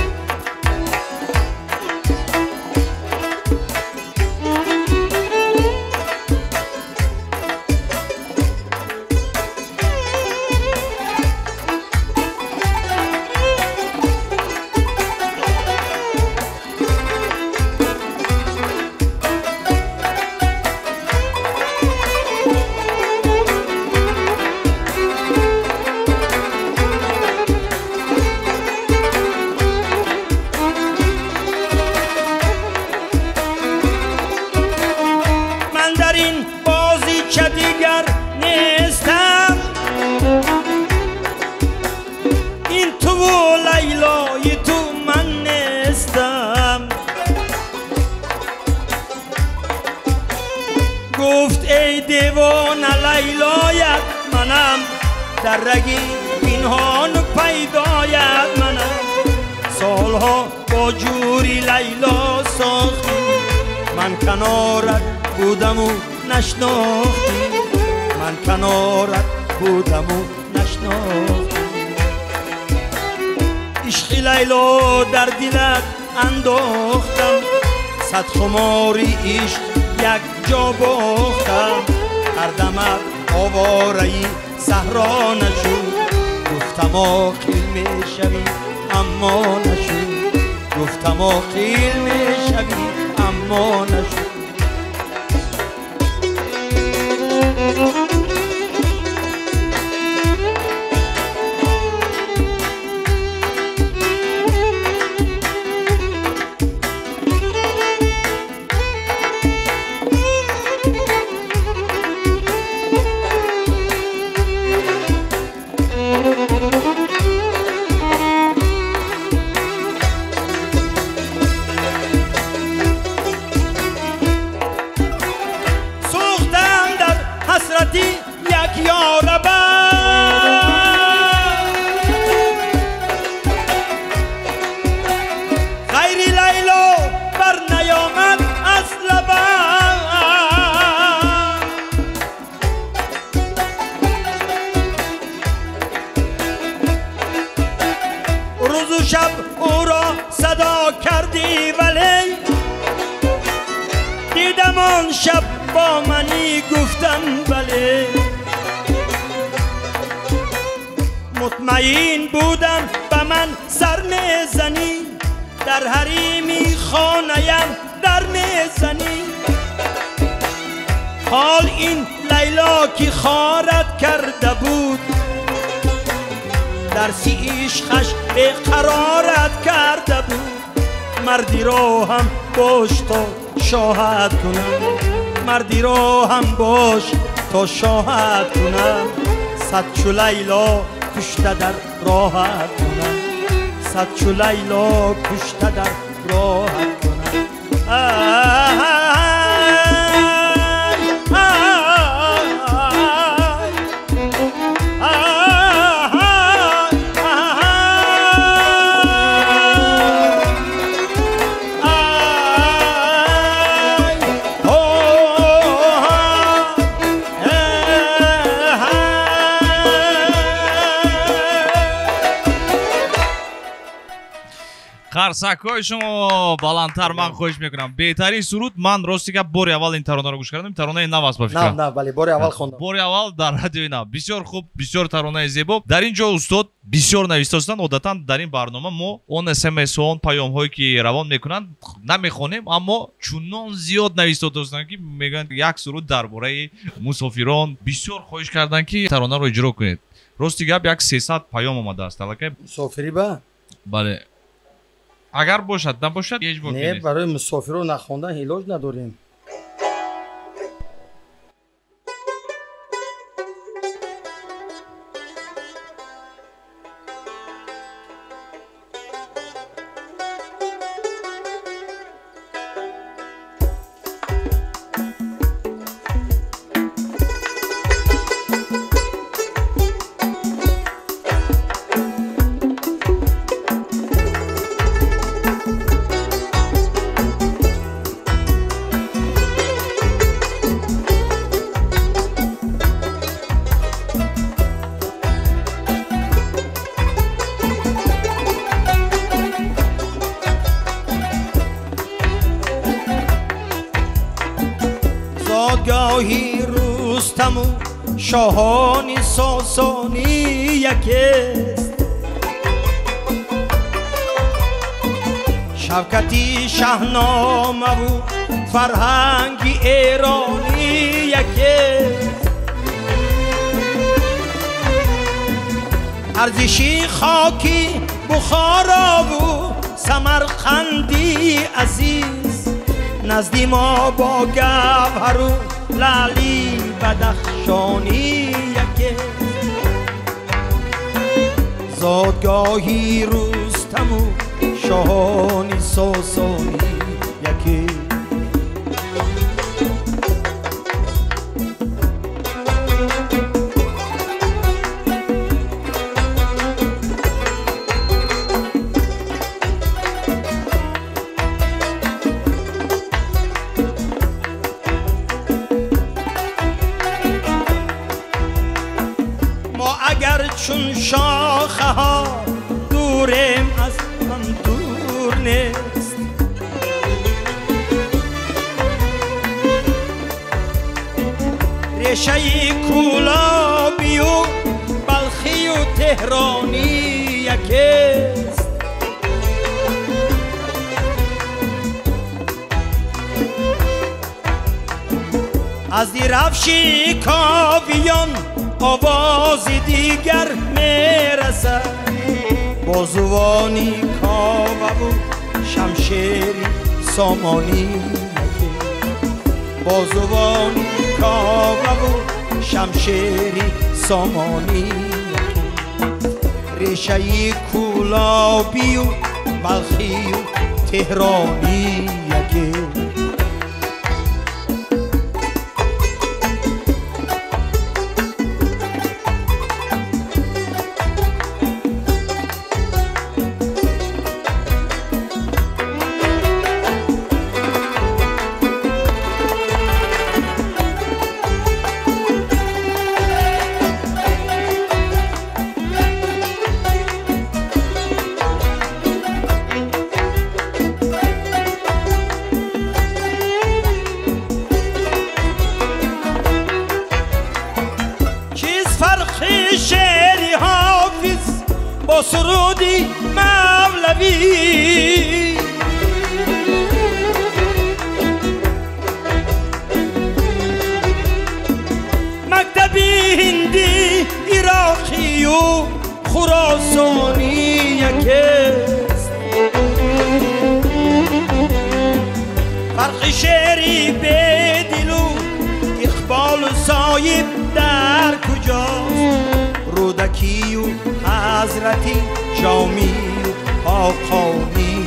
دیگر نیستم این تو و لیلای تو من نیستم گفت ای دیوانه لیلایت منم در رگی پنهان پیدایت منم سالها با جوری لیلا ساختی من کنارت بودم و نشناختی من کنارت بودم و نشناختی عشق لیلا در دلت انداختم صد خماری عشق یک جا باختم هر دمت آوارهی صحرا نشد گفتم عاقل میشوی اما نشد گفتم عاقل میشوی اما نشد یک یار غیر لیلا بر نیامد از لبم روز و شب او را صدا کردی ولی دیدم آن شب با منی گفتم بله مطمئن بودم به من سر میزنی در حریمی خانه‌ام در میزنی حال این لیلا که خارت کرده بود در سی عشقش بیقرارت کرده بود مردی را هم باش تا شاهد کنم مردی را هم باش تا شاهد کنم صد چو لیلا کشته در راحت کنم صد چو لیلا کشته در راحت کنم
қарсакҳои шумо баландтар ман хоҳиш мекунам. Беҳтарин суруд ман рости гап бори аввал ин таронаро гӯш кардам. Таронаи нав аст ба фикрам.
Не, бале, бори аввал хондам.
Бори аввал дар радиои нав. Бисёр хуб, бисёр таронаи зебо. Дар ин ҷо устод бисёр навистастанд. Одатан дар ин барнома мо он смс-ҳо, паёмҳое ки равон мекунанд намехонем, аммо чунон зиёд навистастанд ки мегӯянд як суруд дар бораи мусофирон бисёр хоҳиш карданд ки таронаро иҷро кунед. Рости гап як 300 паём омадааст. Аллакай
мусофирӣ ба?
бале. Агар бошад, набошад ҳеҷ бо
не, барои мусофирон нахондан илоҷ надорем.
گاهی رستم و شاهان ساسانی یکیست، شوکتی شاهنامه و فرهنگی ایرانی یکیست، ارزشی خاکی بخارا و سمرقندی عزیز، نزدی ما با گوهر و لعلی بدخشانی یکیست، زادگاهی رستم و شاهان ساسانی یکیست. چون شاخه ها دوریم از هم دور نیست، ریشه کولابی و بلخی و تهرانی یکیست، از دیرفشی کاویان آواز دیگر میرسد، بازوانی کاوه و شمشیری سامانی، بازوانی کاوه و شمشیری سامانی، ریشه کولابی و بلخی و تهرانی یکی. با سرودی مولوی، مکتبی هندی عراقی و خراسانی یکیست، فرق شعری به دل و اقبال و صایب در کجاست، رودکی و حضرتی جامی و آقانی،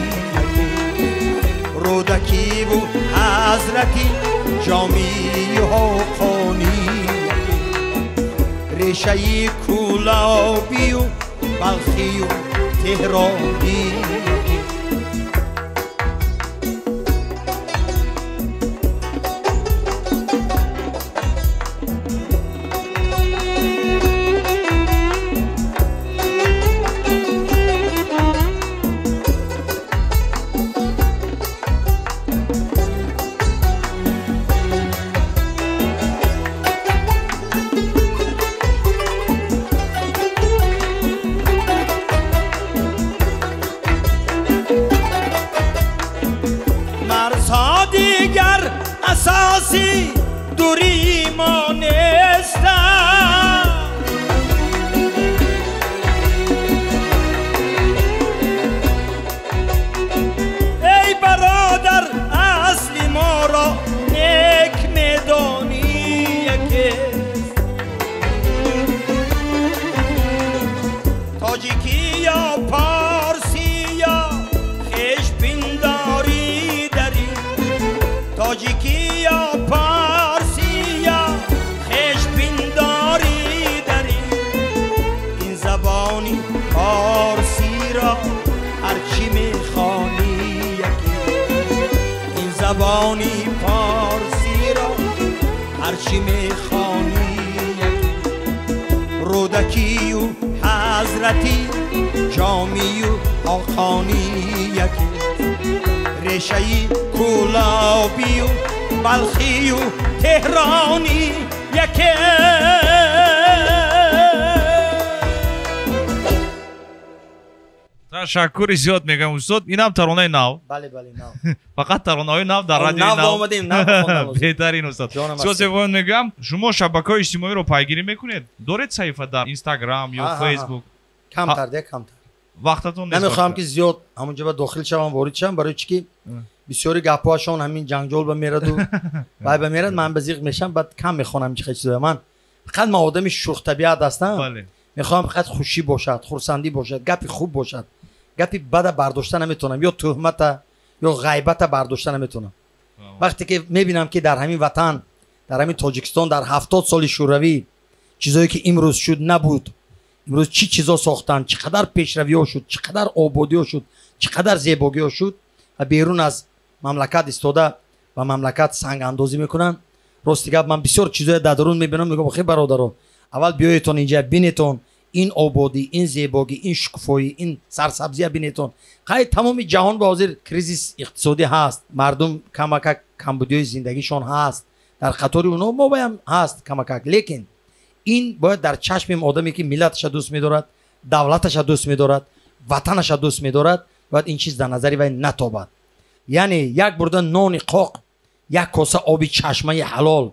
رودکی و حضرتی جامی و آقانی، ریشه کولابی و بلخی و تهرانی. پارسی دوری ما نیستم. ای برادر اصلی ما را نیک میدانی یکیست، تاجیکی یا پارسی یا خیش بینداری داری، تاجیکی یا پارسی یا خیش بینداری داری. این زبانی پارسی را هرچی میخوانی یکی، این زبانی پارسی را هرچی میخوانی یکی. رودکی و حضرتی جامی و آخانی یکی، ریشهی کولابی و بلخی و تهرانی یکی.
تشکر زیاد میگم استاد. اینم ترانه نو.
بله بله نو.
فقط ترانه‌های نو در رادیو
نو
نو
آمدیم نو بخوندم.
بهترین استاد. سوال میگم شما شبکه‌های اجتماعی رو پیگیری میکنید؟ دارید صفحه در اینستاگرام یا فیسبوک؟
کمتر ده کمتر.
وقتتون نیست.
نمیخوام که زیاد همونجا به داخل شوم وارد شم، برای چی که بسیاری گپاشون همین جنجال به میرد و بعد به میرد من بزیق میشم، بعد کم میخونم چه چیزا. من فقط ما آدم شوخ طبیعت هستم.
بله.
میخوام فقط خوشی باشد، خرسندی باشد، گپی خوب باشد. گپی بد برداشتن نمیتونم، یا تهمت یا غیبت برداشتن نمیتونم. وقتی که میبینم که در همین وطن، در همین تاجیکستان در 70 سال شوروی چیزایی که امروز شد نبود. امروز چی چیزا ساختن، چقدر پیشروی ها شد، چقدر آبادی ها شد، چقدر زیبایی ها شد و بیرون از مملکت استاده و مملکت سنگ اندازی میکنن. راستی گپ من بسیار چیزای در درون میبینم، میگم خیلی برادران اول بیایتون اینجا بینیتون این آبادی، این زیبایی، این شکوفایی، این سرسبزی بینیتون. خیلی تمام جهان به حاضر کریزیس اقتصادی هست، مردم کماکک کمبودی زندگیشون هست، در خطر اونها ما بایم هست کماکک. لیکن این باید در چشم آدمی که ملتش دوست می‌دارد، دولتش دوست می‌دارد، وطنش دوست می‌دارد، باید این چیز در نظری وی نتابد. یعنی یک بردن نان قاق، یک کاسه آب چشمه حلال،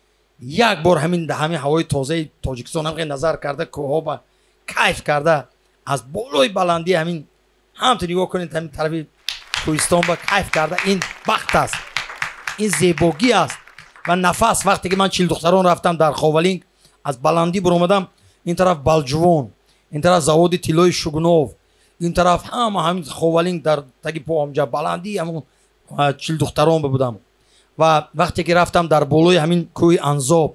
یک بار همین هوای تازه تاجیکستان هم نظر کرده، کوها کیف کرده، از بالای بلندی همین همونطور نگاه کنید، همین طرف کوهستان با کیف کرده. این بخت است، این زیبایی است و نفس. وقتی که من 40 دختران رفتم در خاولینگ، از بلندی برآمدم، این طرف بلجوان، این طرف زواد طلای شگنوف، این طرف همین خاولینگ در تگی پا همجا بلندی همون 40 دختران بودم. و وقتی که رفتم در بالای همین کوی انزاب،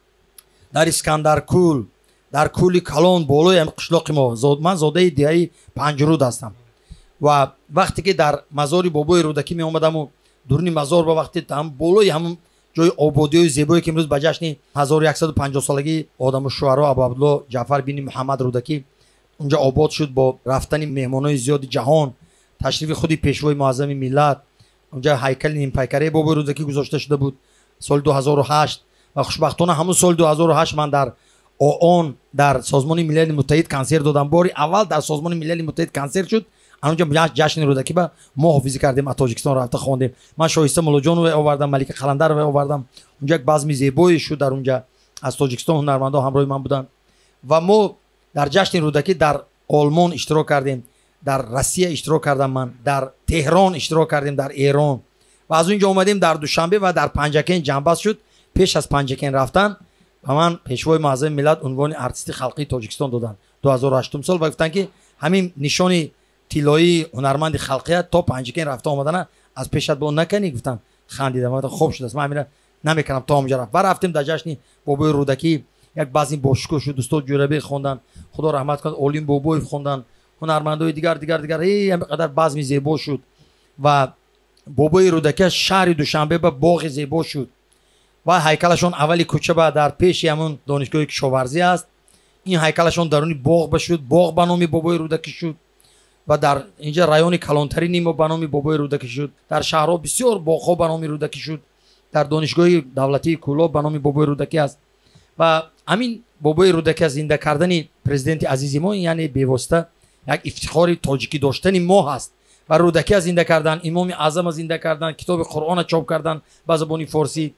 در اسکندرکول، در کولی کلان، بالای هم قشلاق ما، من زاده دیهی پنجرود هستم. و وقتی که در مزار بابای رودکی می آمدم و درونی مزار با وقتی هم بالای همون جای آبادی و زیبایی که امروز به جشن 1150 سالگی آدم الشعرا ابو عبدالله جعفر بن محمد رودکی اونجا آباد شد با رفتن مهمانای زیاد جهان، تشریف خودی پیشوای معظم ملت. اونجا هیکل نیم پیکره بابای رودکی گذاشته شده بود سال 2008 و خوشبختانه همون سال 2008 من در آن در سازمان ملل متحد کنسرت دادم. باری اول در سازمان ملل متحد کنسرت شد. اونجا جشن رودکی با ما حافظی کردیم، از تاجیکستان رفته خواندیم. من شایسته مولاجان رو آوردم، ملک قلندر رو آوردم. اونجا یک بزم زیبایی شد، در اونجا از تاجیکستان هنرمندا همراه من بودن و ما در جشن رودکی در آلمان اشتراک کردیم، در روسیه اشتراک کردم، من در تهران اشتراک کردیم، در ایران. و از اونجا اومدیم در دوشنبه و در پنجکین جنبش شد. پیش از پنجکین رفتن و من پیشوای معظم ملت عنوان ارتیست خلقی تاجیکستان دادن 2008 سال و گفتن که همین نشانی طلایی هنرمند خلقیت تا پنجکین رفته آمدن، از پیشت با نکنی. گفتن خندیدم، خوب شد است، من میرم نمیکنم تا اونجا رفت. رفتیم در جشن بابای رودکی، یک بعضی باشکو شد، استاد جوربی خوندن، خدا رحمت کنه، اولین بابای خوندن، هنرمندای دیگر اینقدر بزم زیبا شد و بابای رودکی شهر دوشنبه به باغ زیبا شد و هیکلشون اولی کوچه با در پیش همون دانشگاه کشاورزی است. این هیکلشون درونی باغ بشد، باغ به نام بابای رودکی شد و در اینجا رایون کلانتری نیمه به نام بابای رودکی شد. در شهرها بسیار باغ‌ها به نام رودکی شد. در دانشگاه دولتی کولاب به نام بابای رودکی است و همین بابای رودکی از زنده کردن پرزیدنت عزیز ما، یعنی بی‌واسطه یک افتخار تاجیکی داشتن ما هست. و رودکی از زنده کردن، امام اعظم از زنده کردن، کتاب قرآن چاپ کردن به زبان فارسی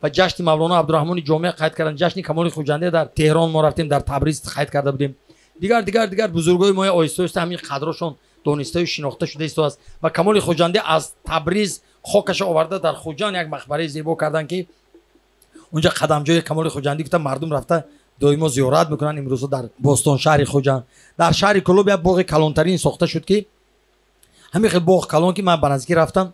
و جشن مولانا عبدالرحمن جامع قید کردن، جشن کمال خوجنده در تهران ما رفتیم، در تبریز قید کرده بودیم. دیگر بزرگای ما آیسته است همین قدرشون دونسته و شناخته شده است و کمال خوجنده از تبریز خاکش آورده در خوجان یک مقبره زیبا کردن که اونجا قدمجوی کمال خوجندی گفتن مردم رفته دائما زیارت میکنن. امروز در بوستان شهر خوجند در شهر کلوب یک باغ کلانترین ساخته شد که همین خیلی باغ کلان که من بنزدیکی رفتم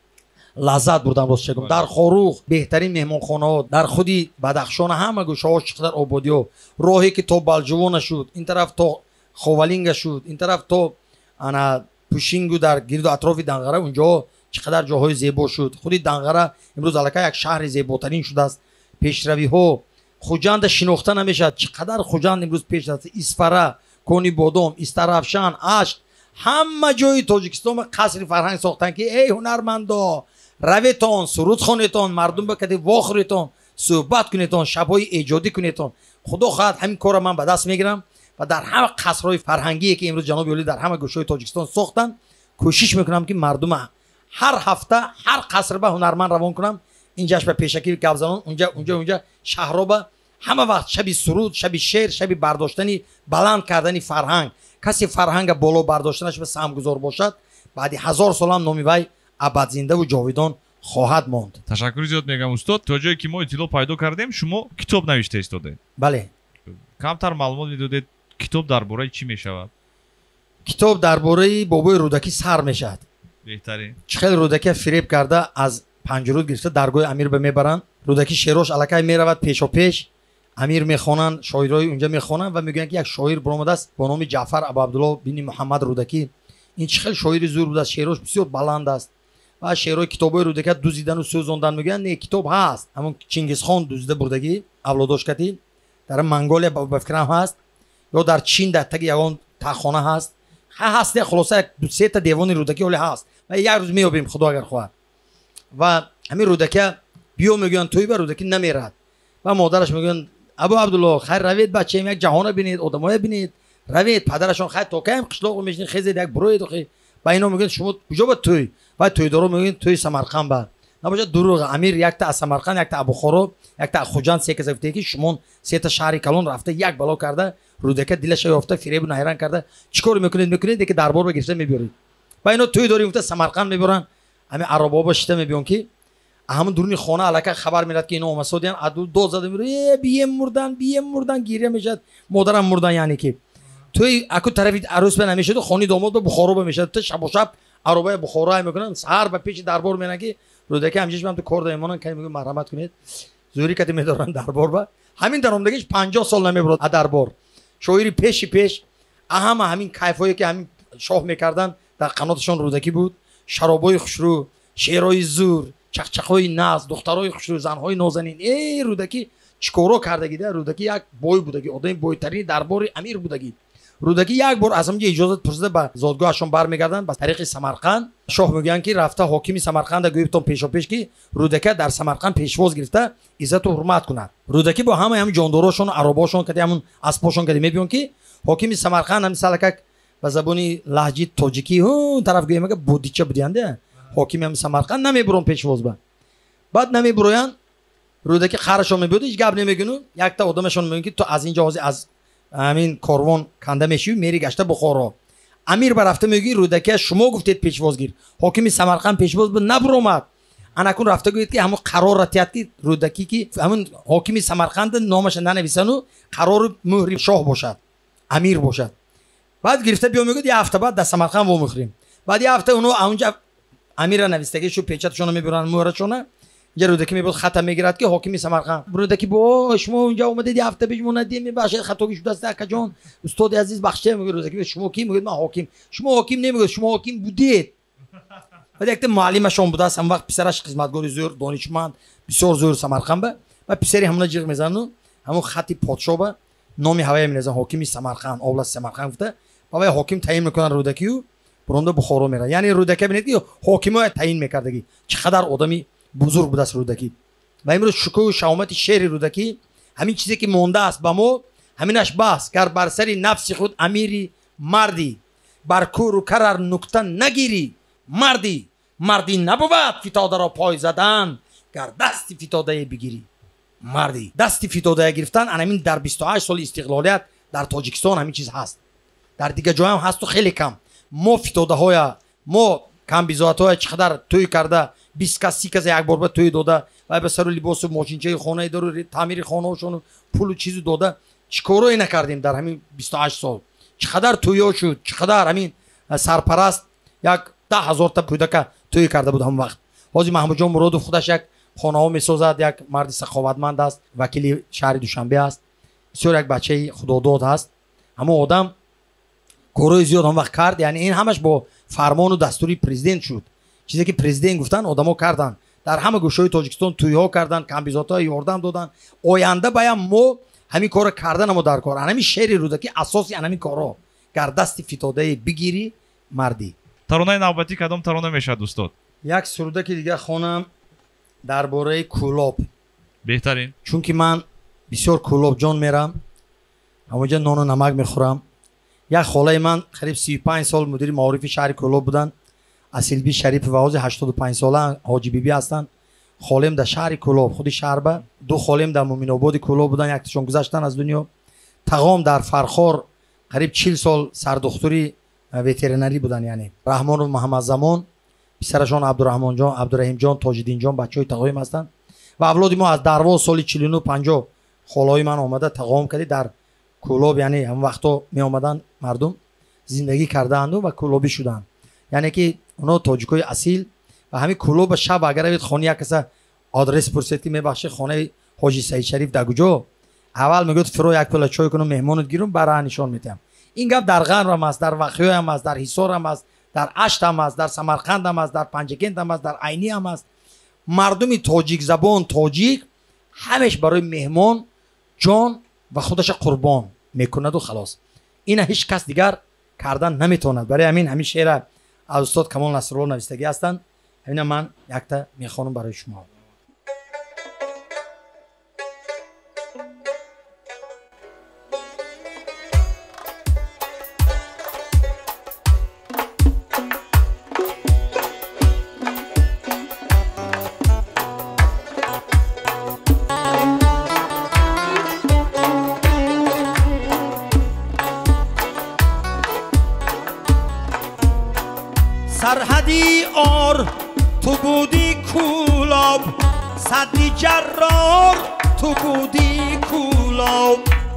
لذت بردم. راست چگم در خاروخ بهترین مهمانخانه ها در خودی بدخشان همه گوشه ها چقدر آبادی ها، راهی که تا بلجوان شد این طرف تا خوالینگ شد این طرف تا انا پوشینگو در گرد و اطراف دنغره اونجا چقدر جاهای زیبا شد. خودی دنغره امروز الکی یک شهر زیباترین شده است. پیشروی ها خوجند شناخته نمیشد چقدر خوجند امروز پیش است. اسفره، کونی بادام، استرافشان، اشت، همه جای تاجیکستان قصر فرهنگ ساختن که ای هنرمندا رویتان سرود خوانیتان مردم بکدی واخوریتان صحبت کنیتان شبای ایجادی کنیتان. خدا خواهد همین کار من به دست میگیرم و در همه قصرهای فرهنگی که امروز جناب ولی در همه گوشه تاجیکستان ساختن کوشش میکنم که مردم هر هفته هر قصر به هنرمند روان کنم. اینجاش به پیشکی گبزنان اونجا شهرها به همه وقت شبی سرود، شبی شعر، شبی برداشتنی بلند کردنی فرهنگ. کسی فرهنگ بالا برداشتنش به سمگذار باشد بعد 1000 سال هم نامی وی ابد زنده و جاویدان خواهد ماند.
تشکر زیاد میگم استاد. تا جایی که ما اطلاع پیدا کردیم شما کتاب نوشته ایستاده.
بله.
کمتر معلومات میدادید کتاب درباره چی میشود؟
کتاب درباره بابای رودکی سر میشد.
بهترین
چخیل رودکی فریب کرده از پنجرود گرفته درگاه امیر به میبرن. رودکی شعراش الکی میرود پیش و پیش امیر میخوانن شاعرای اونجا میخوانن و میگن که یک شاعر برآمده است با نام جعفر ابو عبدالله بن محمد رودکی. این چخیل شاعر زور بود است، شعراش بسیار بلند است و شعرهای کتابای رودکی دوزیدن و سوزاندن. میگن نه کتاب هست همون چینگیز خان دوزیده بردگی اولادش کتی در منگولیا بفکرم هست یا در چین در تگ یگان تخانه هست هست خلاصه دو سه تا دیوان رودکی ولی هست و یک روز میابیم خدا اگر خواهد. و همین رودکی بیو میگن توی بر رودکی نمیرد و مادرش میگن ابو عبدالله خیر روید بچه‌م یک جهان ببینید آدمای ببینید روید. پدرشون خیر تو کم قشلاق میشین خیزید یک بروید خی با اینا میگن شما کجا با توی و توی دارو میگن توی سمرقند با نباشه دروغ. امیر یک تا از سمرقند یک تا ابوخارا یک تا خوجند سه کس گفته که شما سه تا شهر کلان رفته یک بلا کرده رودکی دلش یافته فریب و حیران کرده چیکار میکنید که دربار بگیرید میبرید با اینا توی داری گفته سمرقند میبرن. همین عربا باشته میبیون که همون درونی خانه الکه خبر میاد که اینا اومسودیان عدو دو زده میره بیم مردن گیره میشد مادرم مردن. یعنی که توی اكو طرفی عروس به نمیشه تو خانی داماد به بخارا بمیشه تو شب و شب عربای بخارا میکنن سحر به پیش دربار میرن که رودکی همجیش هم تو کار دایمانن که میگه مرحمت کنید زوری کتی میدارن دربار با همین درآمدگیش 50 سال نمیبرد دربار. شاعری پیش همین کیفایی که همین شاه میکردن در قناتشون رودکی بود. شرابای خوشرو، شعرهای زور، چخچخهای ناز، دخترای خوشرو، زنهای نازنین. ای رودکی چیکارا کردگی ده؟ رودکی یک بوی بودگی، آدم بویترین دربار امیر بودگی. رودکی یک بار از همونجا اجازه پرسیده به زادگاهشون برمیگردن به طریق سمرقند. شاه میگن که رفته حاکم سمرقند گفتم پیش که رودکی در سمرقند پیشواز گرفته عزت و حرمت کنه. رودکی با همه جانداراشون عرباشون که همون اسباشون که میبینن که حاکم سمرقند هم سالک به زبانی لهجه تاجیکی اون طرف گویم که بودیچه بودینده حاکم هم سمرقند نمیبرن پیشواز بعد نمیبروین رودکی خرشون میبود هیچ گپ نمیگنو. یک تا آدمشون میگن که تو از اینجا از همین کاروان کنده میشی میری گشته بخارا. امیر برفته میگی رودکی شما گفتید پیشوازگیر حاکم سمرقند پیشواز بود نبرومد. انکون رفته گوید که همون قرار رتیت که رودکی که همون حاکم سمرقند نامش ننویسن و قرار مهر شاه باشد امیر باشد. بعد گرفته بیا میگه یه هفته بعد در سمرقند و میخریم. بعد یه هفته اونو اونجا امیر نویسته پیچتشون میبرن مهرشونه. یه رودکی میبود خط میگیرد که حاکم سمرقند رودکی با شما اونجا اومدید یه هفته پیش موندید میبخشید خطاگی شده است که جان استاد عزیز بخشید. میگه رودکی شما کی؟ میگید من حاکم. شما حاکم نمیگید شما حاکم بودید. بعد یک معلمشون بود است هم وقت پسرش خدمتگار زور دانشمند بسیار زور سمرقند به و پسری همون جیغ میزنن همون خطی پادشاه به نام هوایی میذارن حاکم سمرقند اولاد سمرقند گفته بابا حاکم تعیین میکنن رودکی و برنده بخارا میره. یعنی رودکی ببینید که حاکم تعیین میکردگی چقدر آدمی بزرگ بود است رودکی. و امروز شکوه و شهامت شعر رودکی همین چیزی که مونده است با ما همینش بس گر بر سری نفس خود امیری مردی بر کور و کرر نکته نگیری مردی نبود فتاده را پای زدن گار دست فتاده بگیری مردی. دست فتاده گرفتن همین در 28 سال استقلالیت در تاجیکستان همین چیز هست، در دیگه جای هم هست و خیلی کم. ما فتاده های ما کم بیزات های چقدر توی کرده 20 کس 30 کس یک بار به توی داده و به سر لباس و ماشینچه خانه داره تعمیر خانه هاشون پول و چیزی داده. چیکارایی نکردیم در همین 28 سال؟ چقدر توی شد، چقدر همین سرپرست یک 10,000 تا کودک توی کرده بود هم وقت. حاجی محمود جان مرادوف خودش یک خانه ها میسازد، یک مرد سخاوتمند است، وکیل شهر دوشنبه است، بسیار یک بچه خداداد است. اما آدم کارهای زیاد هم وقت کرد، یعنی این همش با فرمان و دستوری پرزیدنت شد. چیزی که پرزیدنت گفتن آدما کردن، در همه گوشه‌های تاجیکستان توی ها کردن، کمبیزات‌ها یاردم دادن. آینده باید ما همین کارو کردن، اما در کار همین شعری رو که اساسی همین کارا گر دست فتاده بگیری مردی.
таронаи навбатӣ кадом тарона мешавад устод?
یک سروده که دیگه خونم درباره کولاب.
بهترین.
چون که من بسیار کولاب جان میرم، همونجا نان و نمک میخورم. یک خاله من قریب 35 سال مدیر معارف شهر کولاب بودن، اصیلبی شریف وازی 85 ساله حاجی بیبی هستن. خالم در شهر کولاب خودی شهر به، دو خالم در مومن آباد کولاب بودن، یکتشون گذشتن از دنیا. تقام در فرخار قریب 40 سال سردختوری وترینری بودن، یعنی رحمان و محمد زمان، پسرشان عبدالرحمن جان، عبدالرحیم جان، تاج‌الدین جان بچهای تقایم هستند. و اولاد ما از درواز سال 49 50 خالای من آمده تقام کردی در کولاب، یعنی هم وقتا می آمدن مردم زندگی کردند و کولابی شدن، یعنی که اونا تاجیکای اصیل. و همین کولاب شب اگر بید خانه یک کس آدرس پرسیدی میبخشه خانه حاجی سعید شریف در کجا، اول میگفت فرو یک پله چای کنم مهمانت گیرم برای نشان میدم. این گپ در غرب هم است، در وقیع هم است، در حصار هم است، در اشت هم است، در سمرقند هم است، در پنجکند هم است، در عینی هم است. مردم تاجیک زبان تاجیک همش برای مهمان جان و خودش قربان میکند و خلاص. این هیچ کس دیگر کردن نمیتواند. برای همین شعر از استاد کمال نصرالله نوشتگی هستند. همین من یک تا میخوانم برای شما.
سرحدی آر تو بودی کولاب، صدی جرار تو بودی کولاب.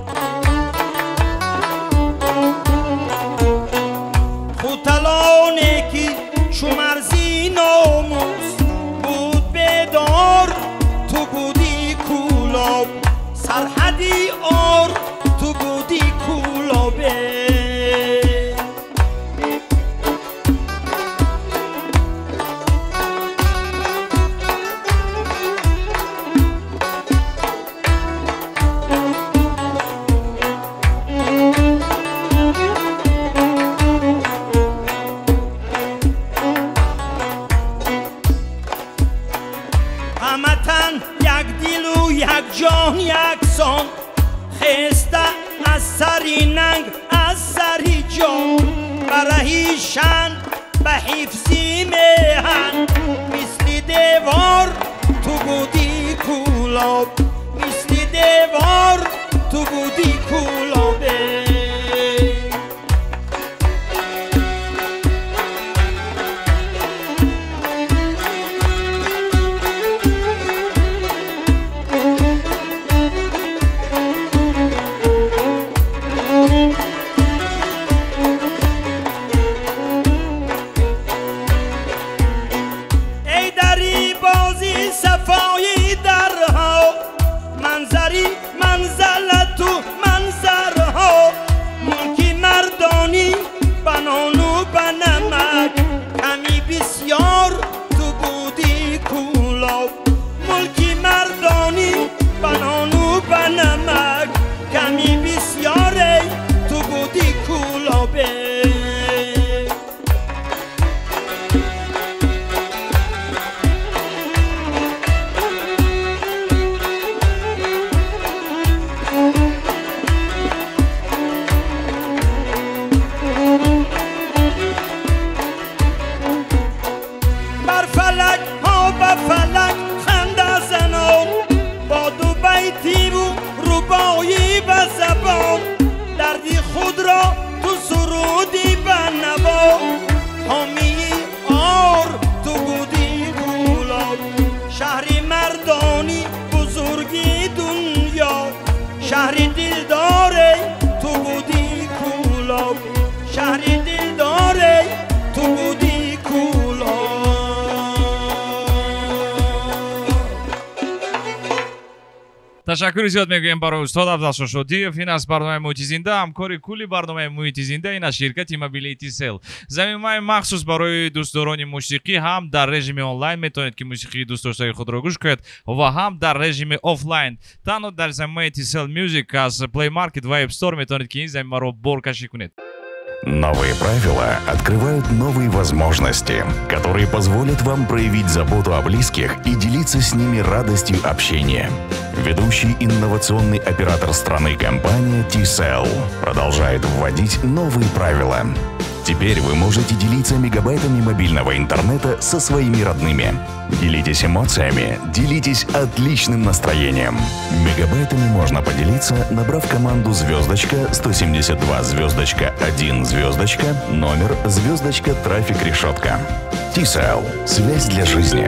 خوتلانی که شمرزی ناموس بود بدار تو بودی کولاب. سرحدی آر تو بودی کولابه. جان یکسان خسته از سری ننگ از سری جان، برهیشن به حفظی مهن. مثل دیوار تو بودی کولاب، مثل دیوار تو بودی کولابه. صفایی درها منظری منزلت و منظرها، شهری دل داره تو بودی کولا.
تشکر زیاد میگویم برای استاد افضل شادیев. این از برنامه محیط زنده، همکاری کلی برنامه محیط زنده این از شرکت موبیلیتی تیسل. زمینه‌های مخصوص برای دوستداران موسیقی هم در رژیم آنلاین میتونید که موسیقی دوست داشته خود را گوش کنید و هم در رژیم آفلاین. تنها در زمینه تیسل میوزیک از پلی مارکت و اپ استور میتونید که این زمینه رو برکشی کنید.
Новые правила открывают новые возможности, которые позволят вам проявить заботу о близких и делиться с ними радостью общения. Ведущий инновационный оператор страны компания T-Cell продолжает вводить новые правила. Теперь вы можете делиться мегабайтами мобильного интернета со своими родными. Делитесь эмоциями, делитесь отличным настроением. Мегабайтами можно поделиться, набрав команду *172*1 номер *трафик решетка. T-Cell. Связь для жизни.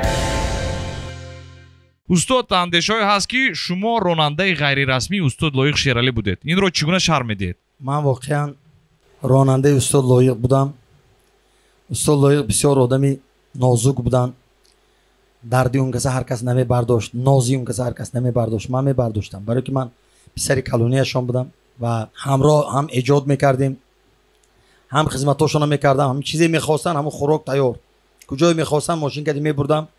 устод андешҳое ҳаст ки шумо ронандаи ғайрирасмии устод Лоиқ Шералӣ будед. Инро чӣ гуна шарҳ медиҳед?
ман воқеан ронандаи устод Лоиқ будам. устод Лоиқ бисёр одами нозук буданд. дарди он каса ҳар кас намебардошт, нози он каса ҳар кас намебардошт. ман мебардоштам, барое ки ман писари колонияшон будам ва ҳамроҳ ҳам эҷод мекардем, ҳам хизматошона мекардам. ҳам чизе мехостанд, ҳамон хӯрок тайёр, куҷое мехостанд мошин кади мебурдам.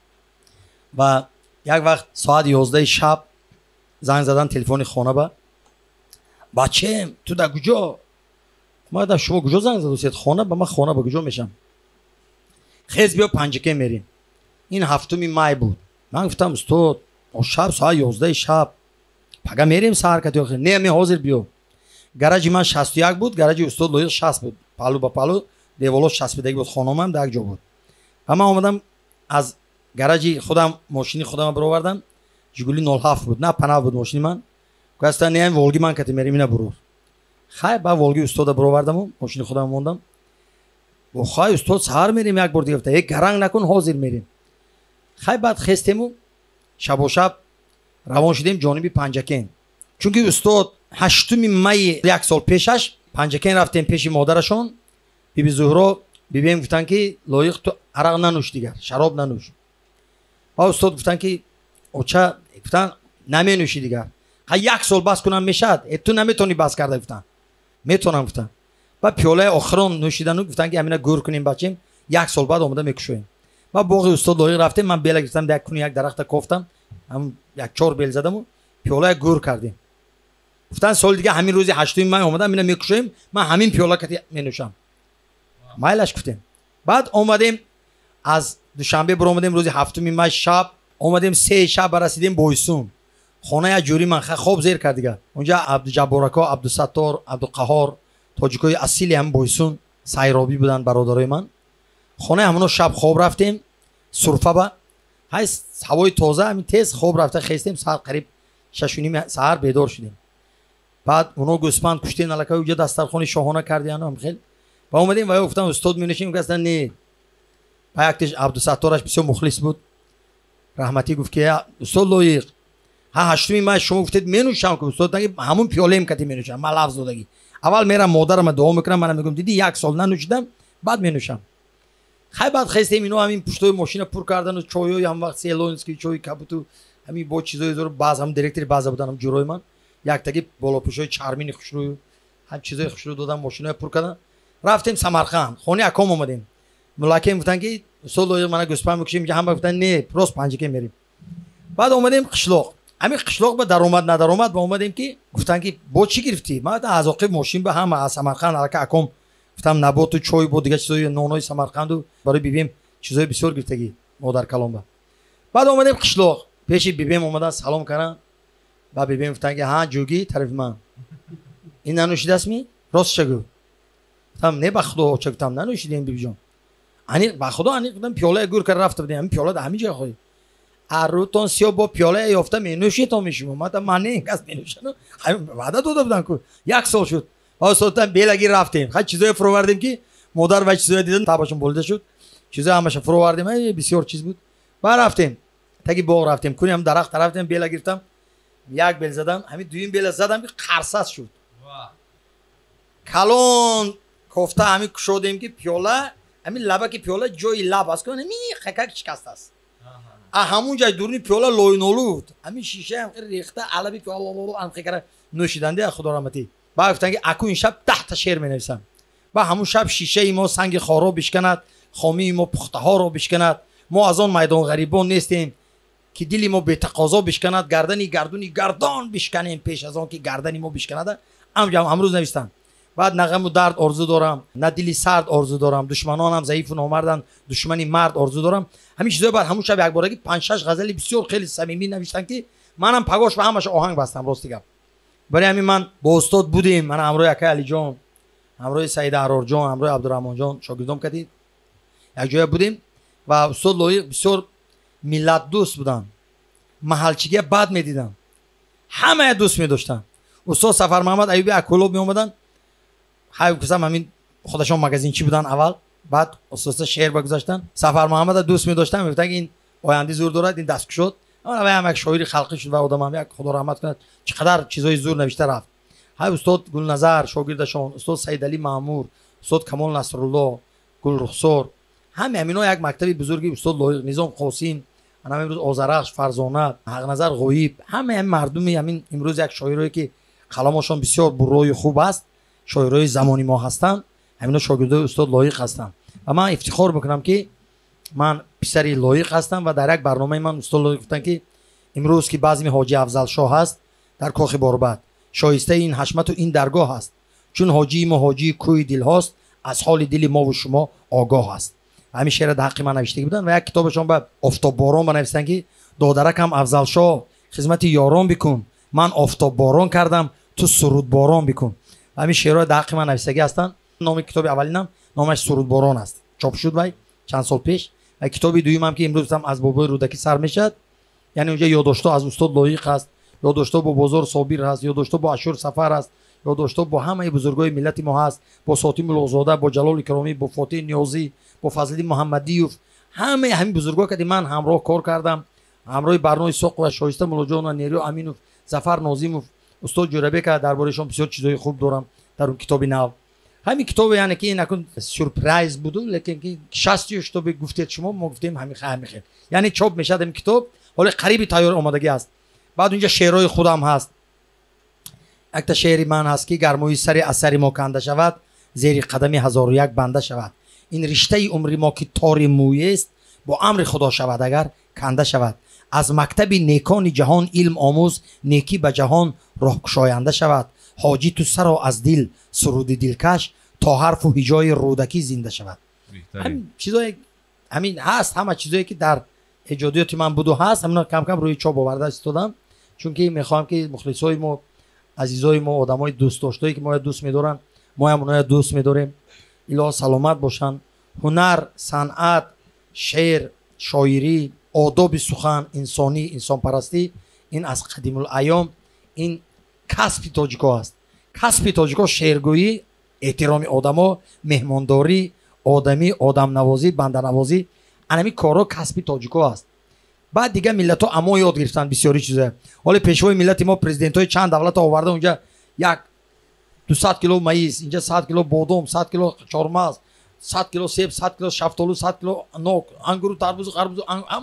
ва як вақт соат 11 шаб занг задан телефони хона ба бачем ту да куҷо? ма гуфтам шумо куҷо занг задосед? хона? ба ман хона ба куҷо мешам? хез биё панҷаке мерем. ин 7 май буд. ман гуфтам устод шаб соат 11 шаб пага мерем саҳар кати охир. не ми ҳозир биё. гаражи ман 61 буд, гаражи устод Лоиқ 60 буд. палу ба палу деволо часпидагӣ буд. хономам дар як ҷо буд. ва ман омадам аз гаражи худам мошини худам баровардам. жигули 07 буд, на панав буд мошини ман. гуфтам не волги ман кати мерем ина бурор. хай ба волги устода баровардам, мошини худам мондам. о хай устод саҳар мерем як бор дига. гуфтам гаранг накун, ҳозир мерем. хай баъд хестему шабошаб равон шудем ҷониби панҷакен. чунки устод 8 майи як сол пешаш панҷакен рафтем пеши модарашон. биби зуҳро бибем гуфтанд ки Лоиқ ту арақ нанӯш дигар, шароб нанӯш. ва устод гуфтанд ки оча, гуфтанд наменӯшӣ дигар. ха як сол бас кунам мешад? ту наметавонӣ бас карда? гуфтанд метавонам. гуфтанд ба пиёлаи охирон нӯшидану гуфтанд ки амина гӯр кунем бачем, як сол баъд омада мекушоем. ва боғи устод Лоиқ рафтем. ман бела гирифтам, як куни як дарахта кофтам, як 4 бел задаму пиёлае гӯр кардем. гуфтанд соли дига ҳамин рӯзи 8 май омада амина мекушоем, ман ҳамин пиёла кати менӯшам. майлаш гуфтем. баъд омадем аз душанбе баромадем рӯзи 7 май шаб. омадем 3 шаб барасидем Бойсун. хона як ҷӯри ман хоб зер кард дига. онҷа Абдуҷабборако, Абдусаттор, Абдуқаҳҳор тоҷикои асили ҳам Бойсун сайробӣ буданд бародарои ман. хонаи ҳамоно шаб хоб рафтем сурфаба. ҳай ҳавои тоза ҳамин тез хоб рафта хестем. саат қариб 6:30 саҳар бедор шудем. баъд оно гӯспанд куштем, аллакай уҷа дастархони шоҳона кардиану хел. ва омадем ва гуфтам устод менӯшем. гуфтанд не. ба яктиш Абдусаттораш бисёр мухлис буд. раҳматӣ гуфт ки устод Лоиқ 8 май шумо гуфтед менӯшам ки устод наги ҳамун пиёлаем кати менӯшам. ман лафз додагӣ аввал мерам модарама дуо мекунам, манам мегӯям диди як сол нанӯшидам, баъд менӯшам. хай баъд хестем ино ҳамин пуштои машина пур кардану чойҳои ҳамвақт селонский чойи кабуту ҳамин бо чизои зор баъз ҳам директори баъза буданд ҷӯрои ман яктаги болопӯшои чармини хушрӯю ҳам чизои хушрӯ додам машинаи пур кардам. рафтем Самарқанд. хони аком омадем. мулакем гуфтанд ки устод Лоиқ мана гӯспанд мекушем. ҳама гуфтанд не, рост панҷаке мерем. баъд омадем қишлоқ. ҳамин қишлоқ ба даромад надаромад ба омадем ки гуфтанд ки бо чӣ гирифтӣ? ман аз оқиб мошин ба ҳама аз Самарқанд алака аком гуфтам наботу чой бо дига чизои нонои Самарқанду барои бибем чизои бисёр гирифтагӣ модар калонба. баъд омадем қишлоқ. пеши бибем омадан салом кардам. ба бибем гуфтанд ки ҳа ҷӯгӣ тарафи ман ин нанӯшидастми? ростша гӯ. гуфтам не ба худо оча. гуфтам нанӯшидем бибиҷон. ани ба худо ани гуфтам пиёлае гӯр карда рафта будем. ҳамин пиёла дар ҳамин ҷоя хоҳӣ. аррӯтон сиё бо пиёлае ёфта менӯшедтон мешумо. ман ман не ин кас менӯшану ваъда дода будам ку. як сол шуд. устодтан белаги рафтем. хай чизое фуровардем ки модар ва чизое дидам табашон болида шуд. чизое ҳамаша фуровардем. бисёр чиз буд. ба рафтем таги боғ рафтем. куни ҳам дарахт рафтем. бела гирифтам. як бел задам. ҳамин дуюм бела задам ки қарсас шуд. کلان کوفته همین کشودیم که پیاله همین لبه که پیاله جای لب است کنه می خکک شکسته است همون جای دورنی پیاله لوینولود همین شیشه هم ریخته علبی پیاله هم خکر نوشیدنده خدا رحمتی بعد گفتن که اکو این شب تحت شعر می نویسم و همون شب شیشه ما سنگ خارا بشکند خامی ما پخته ها رو بشکند ما از آن میدان غریبان نیستیم که دلی ما به تقاضا بشکند گردنی گردان بشکنیم پیش از آن که گردنی ما بشکند امروز نوشتم بعد نغم و درد آرزو دارم نه دلی سرد آرزو دارم دشمنانم ضعیف و نامردن دشمنی مرد آرزو دارم همین چیزا بعد همون شب یک بارگی 5 6 غزل بسیار خیلی صمیمی نوشتن که منم پگاش به همش آهنگ بستم راستی گپ برای همین من با استاد بودیم من همراه یکه علی جان همراه سید احرار جان همراه عبدالرحمن جان شاگردام کردید یک جای بودیم و استاد لایق بسیار ملت دوست بودن محلچگی بد میدیدن همه دوست می‌داشتن استاد سفر محمد ایوبی اکولوب می اومدن های قسم همین خودشون مگزین چی بودن اول بعد استاد شعر بگذاشتن سفر محمد دوست می‌داشتن میگفتن این آینده زور دارد این دست شد اما هم یک شاعری خلقی شد و آدم هم یک خدا رحمت کنه چقدر چیزای زور نوشته رفت های استاد گل نظر شاگردشون استاد سید علی مامور استاد کمال نصرالله گل رخسار همینا یک مکتبی بزرگی استاد لایق نظام قاسم انا امروز آذرخش فرزانه حق نظر غویب همه مردمی همین امروز یک شاعرایی که کلامشون بسیار بروی خوب است شاعرای زمانی ما هستند همینا شاگردای استاد لایق هستند و من افتخار میکنم که من پسری لایق هستم و در یک برنامه من استاد لایق گفتن که امروز که بزم حاجی افضل شاه هست در کاخ باربد شایسته این حشمت و این درگاه است چون حاجی ما حاجی کوی دل هاست از حال دل ما و شما آگاه است همین شعر در حق من نوشته بودن و یک کتابشون به آفتاب باران بنویسن که دادرکم افضل شاه خدمت یاران بکن من آفتاب باران کردم تو سرود باران بکن همین شعرها در حق من نوشتگی هستن نام کتاب اولینم نامش سرود باران است چاپ شد وای چند سال پیش و کتاب دومم که امروز هم از بابای رودکی سر میشد یعنی اونجا یادداشت‌ها از استاد لایق است یادداشت‌ها با بازار صابر هست یادداشت‌ها با اشور سفر است یادداشت‌ها با همه بزرگای ملت ما هست با ساتیم الازاده با جلال کرامی با فاتح نیازی با فضلی محمدیوف همین بزرگا که من همراه کار کردم همراه برنامه سوق و شایسته مولاجان و نیرو امینوف ظفر ناظیموف استاد جربه که دربارشون بسیار چیزای خوب دارم در اون کتاب نو همین کتاب یعنی که نکن سورپرایز بود لیکن که 60 تا به گفتید شما ما گفتیم همین خیر یعنی چاپ میشه این کتاب حالا قریب تیار آمادگی است بعد اونجا شعرهای خودم هست یک تا شعری من هست که گرمای سر اثر ما کنده شود زیر قدم 1001 بنده شود این رشته عمر ما که تار موی است با امر خدا شود اگر کنده شود از مکتب نیکان جهان علم آموز نیکی به جهان راه گشاینده شود حاجی تو سر و از دل سرود دلکش تا حرف و هجای رودکی زنده شود همین چیزای همین هست همه چیزایی که در ایجادیات من بود و هست همینا کم کم روی چاپ آورده استادم چون که میخوام که مخلصای ما عزیزای ما آدمای دوست داشتایی که ما دوست می‌دارن ما هم اونها دوست می‌داریم الهی سلامت باشن هنر صنعت شعر شاعری آداب سخن انسانی انسان پرستی این از قدیم الایام این کسب تاجیکا است کسب تاجیکا شعرگویی احترام آدما مهمانداری آدمی آدم نوازی بنده نوازی انمی کارا کسب تاجیکا است بعد دیگه ملت ها اما یاد گرفتن بسیاری چیزا حالا پیشوای ملت ما پرزیدنت های چند دولت آورده اونجا یک 200 کیلو مایز اینجا 100 کیلو بادام 100 کیلو چهارمغز 100 کیلو سیب 100 کیلو شفتالو 100 کیلو نوک انگور تربوز خربوز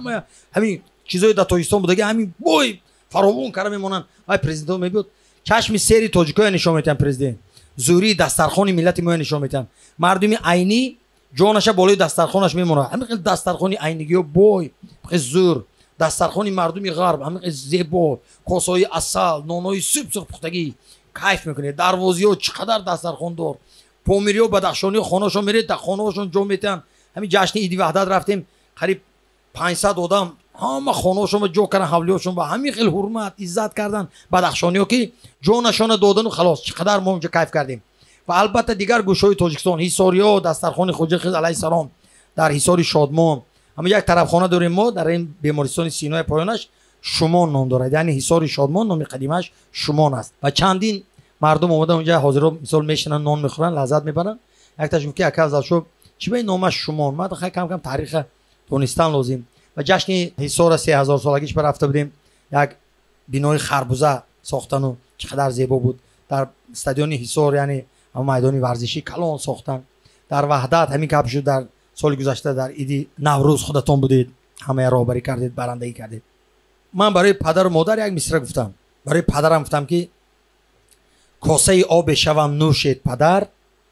همین چیزای در تاجیکستان بوده همین بوی فراوون کردن میمونن های پرزیدنت میبود چشم سری تاجیکا نشون میدن پرزیدنت زوری دسترخوان ملت ما نشون میدن مردمی عینی جانش بالای دسترخوانش میمونه همین دسترخوانی عینگی و بوی زور دسترخوانی مردمی غرب همین زیبا کاسای عسل نانای سوپ پختگی کیف میکنه دروازی ها چقدر دسترخوان دار پومیری و بدخشانی و خانه‌شون میره در خانه‌شون جمع میتن همین جشن عید وحدت رفتیم قریب 500 آدم همه خانه‌شون جو کردن حولیاشون با همین خیلی حرمت عزت کردن بدخشانی ها که جونشون دادن و خلاص چقدر ما اونجا کیف کردیم و البته دیگر گوشه‌های تاجیکستان حصاریا دسترخوان خواجه خضر علیه السلام در حصار شادمان اما یک طرفخانه داریم ما در این بیمارستان سینای پایانش شومان نام دارد یعنی حصار شادمان نام قدیمش شومان است و چندین مردم اومدن اونجا حاضرا مثال میشنن نان میخورن لذت میبرن یک تاشون که اکاز شو چی به نامش شومان ما خیلی کم کم تاریخ دونستان لازم و جشن حصار 3000 سالگیش بر رفته بودیم یک بینای خربوزه ساختن و چقدر زیبا بود در استادیوم حصار یعنی майдони варзиши калон сохтанд. дар ваҳдат ҳамин каб шуд дар соли гузашта дар иди наврӯз худатон будед, ҳамаи роҳбарӣ кардед, барандагӣ кардед. ман барои падару модар як мисра гуфтам. барои падарам гуфтам ки косаи обе шавам нӯшед падар,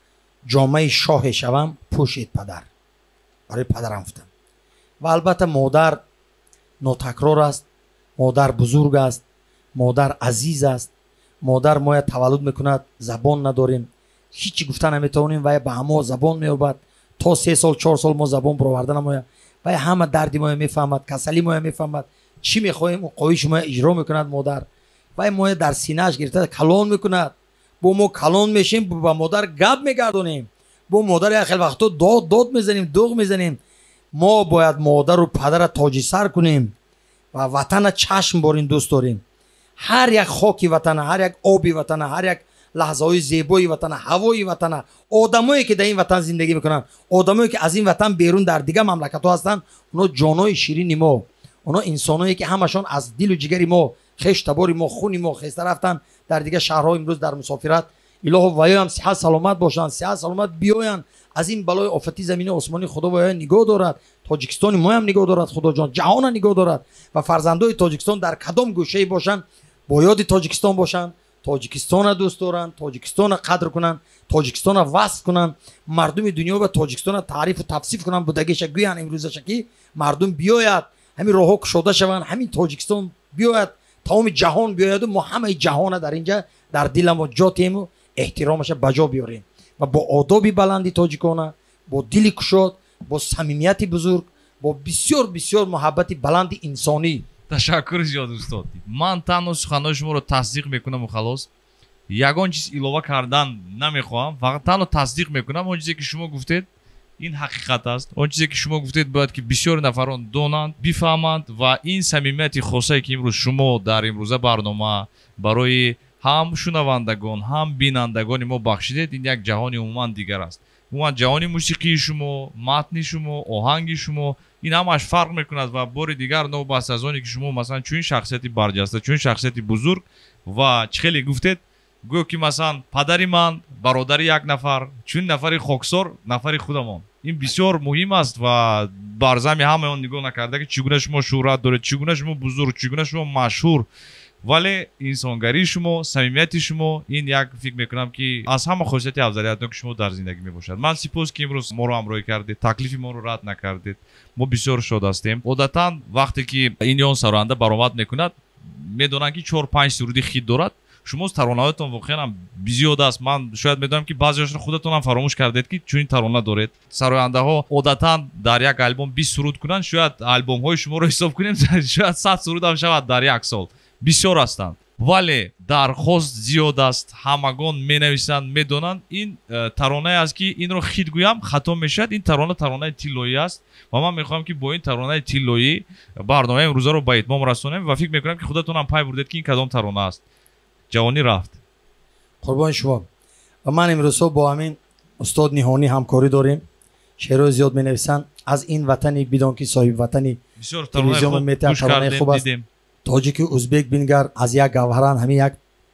ҷомаи шоҳе шавам пӯшед падар. барои падарам гуфтам. ва албатта модар нотакрор аст, модар бузург аст, модар азиз аст. модар моя таваллуд мекунад, забон надорем, ҳичи гуфта наметавонем, вай ба ҳамо забон меёбад. то 3 сол 4 сол мо забон бароварда намояд. вай ҳама дарди моя мефаҳмад, касали моя мефаҳмад, чӣ мехоҳем қоиш моя иҷро мекунад модар. вай моя дар синааш гирифта калон мекунад. бо мо калон мешем, ба модар гап мегардонем, бо модар як хел вақто дод мезанем, дуғ мезанем. мо бояд модару падара тоҷисар кунем ва ватана чашм борин дӯст дорем. ҳар як хоки ватана, ҳар як оби ватана, ҳар як лаҳзаҳои зебои ватана, ҳавои ватана, одамое ки дар ин ватан зиндагӣ мекунанд, одамое ки аз ин ватан берун дар дигар мамлакатҳо ҳастанд, оно ҷонои ширини мо, оно инсоное ки ҳамашон аз дилу ҷигари мо, хештабори мо, хуни мо хеста рафтанд дар дигар шаҳрҳо имрӯз дар мусофират. илоҳо ваёам сиҳат саломат бошанд, сиҳат саломат биёянд, аз ин балои офати замини осмони худо ваёя нигоҳ дорад, тоҷикистони моям нигоҳ дорад, худоҷон ҷаҳона нигоҳ дорад ва фарзандои тоҷикистон дар кадом гӯшаи бошанд, бо ёди тоҷикистон бошанд, тоҷикистона дӯст доранд, тоҷикистона қадр кунанд, тоҷикистона васф кунанд, мардуми дунё ба тоҷикистона таърифу тавсиф кунанд, будагиша гӯянд имрӯзаша ки мардум биёяд, ҳамин роҳҳо кушода шаванд, ҳамин тоҷикистон биёяд, тамоми ҷаҳон биёяду мо ҳамаи ҷаҳона дар инҷа дар диламо ҷо тему эҳтиромаша ба ҷо биёрем ва бо одоби баланди тоҷикона, бо дили кушод, бо самимияти бузург, бо бисёр бисёр муҳаббати баланди инсонӣ.
ташаккур зиёд устод. ман танҳо суханҳои шуморо тасдиқ мекунам халос. ягон чиз илова кардан намехоҳам, фақат танҳо тасдиқ мекунам он чизе ки шумо гуфтед ин ҳақиқат аст. он чизе ки шумо гуфтед бояд ки бисёри нафарон донанд, бифаҳманд ва ин самимияти хосае ки имрӯз шумо дар имрӯза барнома барои ҳам шунавандагон, ҳам бинандагони мо бахшидед, ин як ҷаҳони умуман дигар аст. умуман ҷаҳони мусиқии шумо, матни шумо, оҳанги шумо, ин ҳамаш фарқ мекунад ва бори дигар нобаст аз оне ки шумо масалан чунин шахсияти барҷаста, чунин шахсияти бузург ва чӣ хеле гуфтед, гӯё ки масалан падари ман, бародари як нафар, чунин нафари хоксор, нафари худамон. ин бисёр муҳим аст ва бар зами ҳамаи он нигоҳ накарда ки чӣ гуна шумо шӯҳрат доред, чӣ гуна шумо бузург, чӣ гуна шумо машҳур, вале инсонгарии шумо, самимияти шумо, ин як фикр мекунам ки аз ҳама хосияти афзалиятноки шумо дар зиндагӣ мебошад. ман сипос ки имрӯз моро ҳамроҳӣ кардед, таклифи моро рад накардед. мо бисёр шод ҳастем. одатан вақте ки ин ё он сароянда баромад мекунад, медонанд ки 4-5 суруди хит дорад. шумо таронаҳоятон воқеан зиёд аст. ман шояд медонам ки баъзеашро худатонам фаромӯш кардед ки чунин тарона доред. сарояндаҳо одатан дар як албом 20 суруд кунанд, шояд албомҳои шуморо ҳисоб кунем, шояд 100 сурудам шавад дар як сол. бисёр ҳастанд, вале дархост зиёд аст. ҳамагон менависанд, медонанд ин таронае аст ки инро хит гӯям хато мешавад. ин тарона таронаи тиллоӣ аст ва ман мехоҳам ки бо ин таронаи тиллоӣ барномаи имрӯзаро ба итмом расонем ва фикр мекунам ки худатонам пай бурдед ки ин кадом тарона аст. ҷавонӣ рафт.
қурбони шумо. ва ман имрӯзҳо бо ҳамин устод ниҳонӣ ҳамкорӣ дорем. шеърҳои зиёд менависанд. аз ин ватани бидон ки соҳибватани телевизион метеҳад таронаи хуб аст. тоҷики ӯзбек бингар аз як гавҳаран, ҳамин як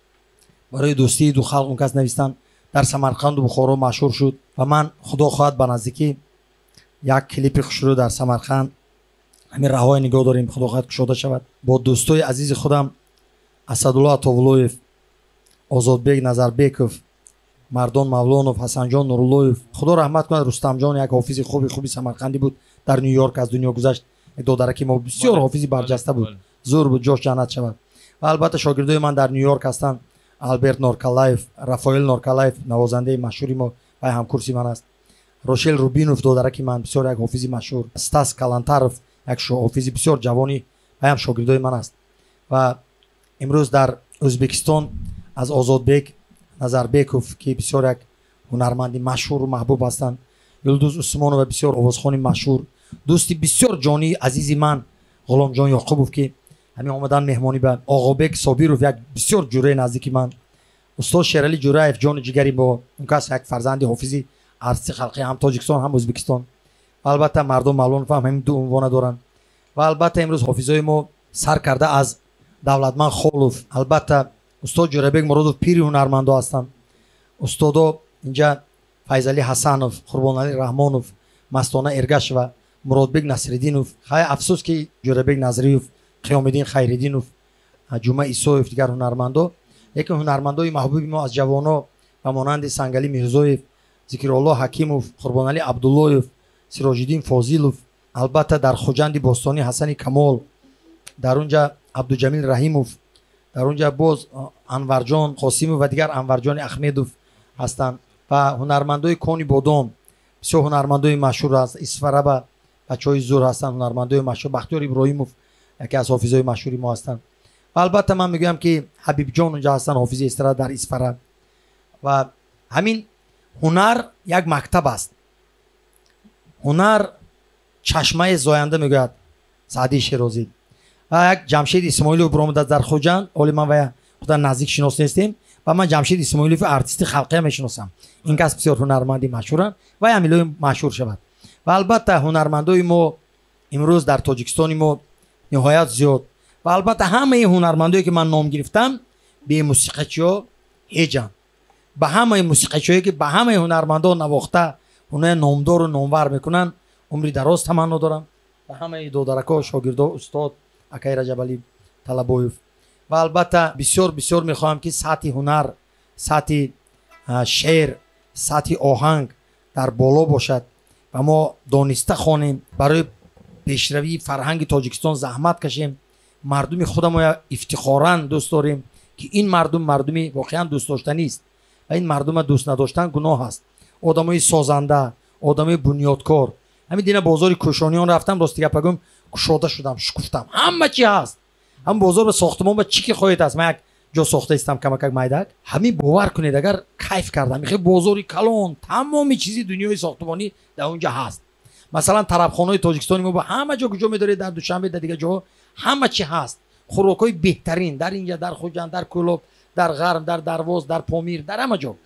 барои дӯстии ду халқ он кас навистанд. дар самарқанду бухоро машҳур шуд ва ман худо хоҳад ба наздикӣ як клипи хушрӯ дар самарқанд ҳамин раҳое нигоҳ дорем, худо хоҳад кушода шавад. бо дӯстои азизи худам асадулло атовуллоев, озодбек назарбеков, мардон мавлонов, ҳасанҷон нуруллоев, худо раҳмат кунад, рустамҷон як ҳофизи хуби самарқандӣ буд, дар Нью Йорк аз дунё гузашт. додараки мо бисёр ҳофизи барҷаста буд, зур буд, ҷош ҷаннат шавад. ва албатта шогирдои ман дар Нью Йорк ҳастанд. алберт норкалаев, рафаэл норкалаев, навозандаи машҳури мо, вай ҳамкурси ман аст. рошел рубинов, додараки ман, бисёр як ҳофизи машҳур. стас калантаров, як ҳофизи бисёр ҷавонӣ, вай ҳам шогирдои ман аст. ва имрӯз дар ӯзбекистон аз озодбек назарбеков ки бисёр як ҳунарманди машҳуру маҳбуб ҳастанд, юлдуз усмонова, бисёр овозхони машҳур, дӯсти бисёр ҷонии азизи ман ғуломҷон ёқубов ки ҳамин омадан меҳмонӣ ба оғобек собиров, як бисёр ҷураи наздики ман, устод шералӣ ҷураев, ҷони ҷигари мо, он кас як фарзанди ҳофизи арти халқи ҳам тоҷикистон ҳам ӯзбекистон. ва албатта мардум мавлонов ҳам ҳамин ду унвона доранд. ва албатта имрӯз ҳофизои мо сар карда аз давлатманд холов, албатта устод ҷурайбек муродов пири ҳунармандо ҳастанд. устодо اینجا فیضعلی حسنوف، قربانعلی رحمانوف، مستانه ارگشوا، مرادبک نصرالدینوف، خیلی افسوس که جوربک نظریوف، قیامالدین خیرالدینوف، جمعه ایسویف دیگر هنرمندا. یکی هنرمندای محبوب ما از جوانا و مانند سنگلی میرزویف، ذکرالله حکیموف، قربانعلی عبداللهوف، سراج‌الدین فاضلوف، البته در خوجند باستانی حسن کمال، در اونجا عبدالجمیل رحیموف، در اونجا باز انورجان قاسیموف و دیگر انورجان احمدوف هستند و هنرمندای کونی بادام. بسیار هنرمندای مشهور است. اسفرابا بچهای زور هستند، هنرمندای مشهور. بختیار ابراهیموف یکی از حافظای مشهوری ما هستند. و البته من میگم که حبیب جان اونجا هستن، حافظ استراد در اسفرا. و همین هنر یک مکتب است. هنر چشمه زاینده میگوید سعدی شیرازی. و یک جمشید اسماعیلوف برآمده در خوجند، ولی من و خدا نزدیک شناس نیستیم و من جمشید اسماعیلوف ارتیست خلقی میشناسم. این کس بسیار هنرمندی مشهورن و امیلوی مشهور شود. و البته هنرمندای ما امروز در تاجیکستان ما نهایت زیاد و البته همه هنرمندایی که من نام گرفتم به موسیقیچی‌ها هیجان. به همه موسیقیچی‌هایی که به همه هنرمندا نواخته اونها نامدار و نامور میکنن عمری دراز تمنا دارم. و همه دودرکا شاگردا استاد اکای رجبعلی طلبویف. و البته بسیار بسیار میخواهم که سطح هنر، سطح شعر، سطح آهنگ در بالا باشد و ما دانسته خوانیم، برای پیشروی فرهنگ تاجیکستان زحمت کشیم. مردم خودمون افتخاراً دوست داریم که این مردمی واقعا دوست داشتنی است و این مردم دوست نداشتن گناه است. آدمای سازنده، آدمای بنیادکار. همین دینا بازار کوشانیان رفتم، راستی گپ بگم کشاده شدم، شکفتم. همه چی هست. هم بازار به ساختمان با چی که خواهید است. من یک جا ساخته استم کمک مایدک. همین باور کنید اگر کیف کردم میخوای بازاری کلان تمام چیزی دنیای ساختمانی در اونجا هست. مثلا طربخانه‌های تاجیکستانی ما با همه جا کجا می‌دارید، در دوشنبه در دیگه جا همه چی هست. خوراکای بهترین در اینجا، در خوجند، در کلوب، در غرم، در درواز، در پامیر، در همه جا.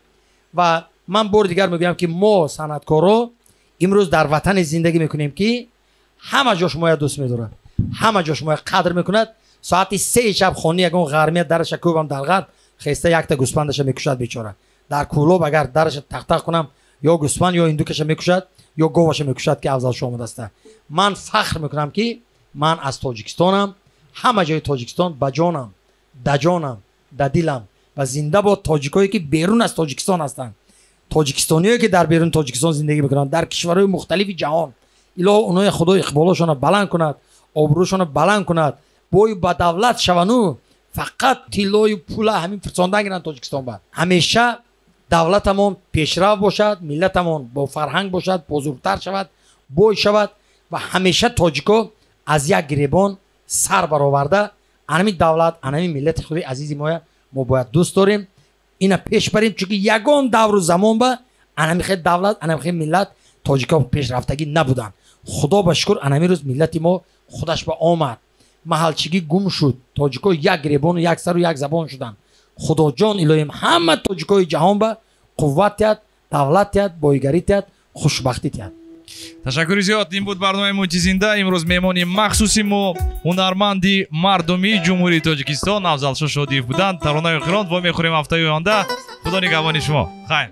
و من بار دیگر میگم که ما صنعتکارا امروز در وطن زندگی میکنیم که همه جاش ما دوست می‌دارن، همه جاش ما قدر میکند. ساعت 3 شب خونی یگون غرمیت درش کوبم در غرب خسته یک تا گوسفندش میکشد بیچاره. در کلوب اگر درش تق تق کنم یا گوسفند یا هندوکش میکشد یا گاوش میکشد که افضل شامل است. من فخر میکنم که من از تاجیکستانم، همه جای تاجیکستان بجانم، دجانم، ددیلم و زنده باد تاجیکایی که بیرون از تاجیکستان هستند. تاجیکستانیایی که در بیرون تاجیکستان زندگی میکنن در کشورهای مختلف جهان. اله اونها خدا اقبالشون بلند کند، آبروشون بلند کند، بوی با دولت شونو فقط تیلای پول همین فرساندن گیرن تاجیکستان. با همیشه دولتمون پیشرو باشد، ملتمون با فرهنگ باشد، بزرگتر شود، بوی شود و همیشه تاجیکا از یک گریبان سر برآورده همین دولت، همین ملت خودی عزیزی ما باید دوست داریم، اینا پیش بریم، چون یگان دور و زمان با همین دولت، همین ملت تاجیکا پیشرفتگی نبودن. خدا به شکر همین روز ملت ما خودش به آمد، محلچگی گم شد، تاجیکا یک گریبان و یک سر و یک زبان شدن. خدا جان الهیم همه تاجیکای جهان به قوتیت، دولتیت، بایگریتیت، خوشبختیت.
تشکر زیاد. این بود برنامه موجی زنده. امروز مهمانی مخصوصی ما هنرمندی مردمی جمهوری تاجیکستان افضل شادیف بودند. ترانه قرآن و میخوریم هفته آینده. خدا نگهبان شما. خیر.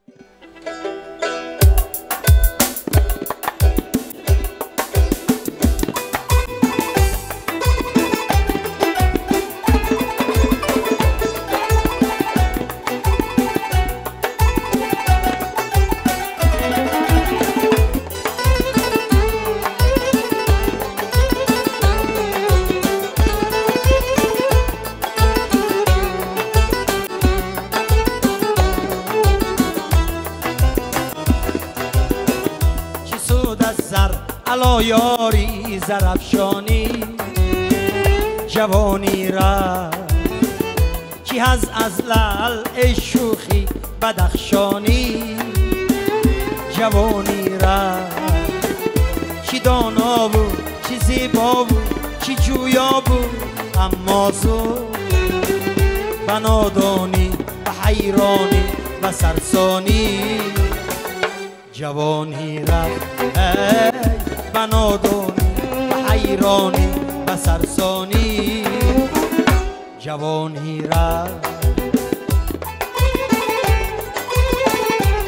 یاری زرفشانی جوانی را چی از لال ای شوخی بدخشانی جوانی را چی دانا بود، چی زیبا بود، چی جویا بود، اما زود به نادانی، به حیرانی، به سرسانی جوانی را به نادانی، به حیرانی، به سرسانی جوانی را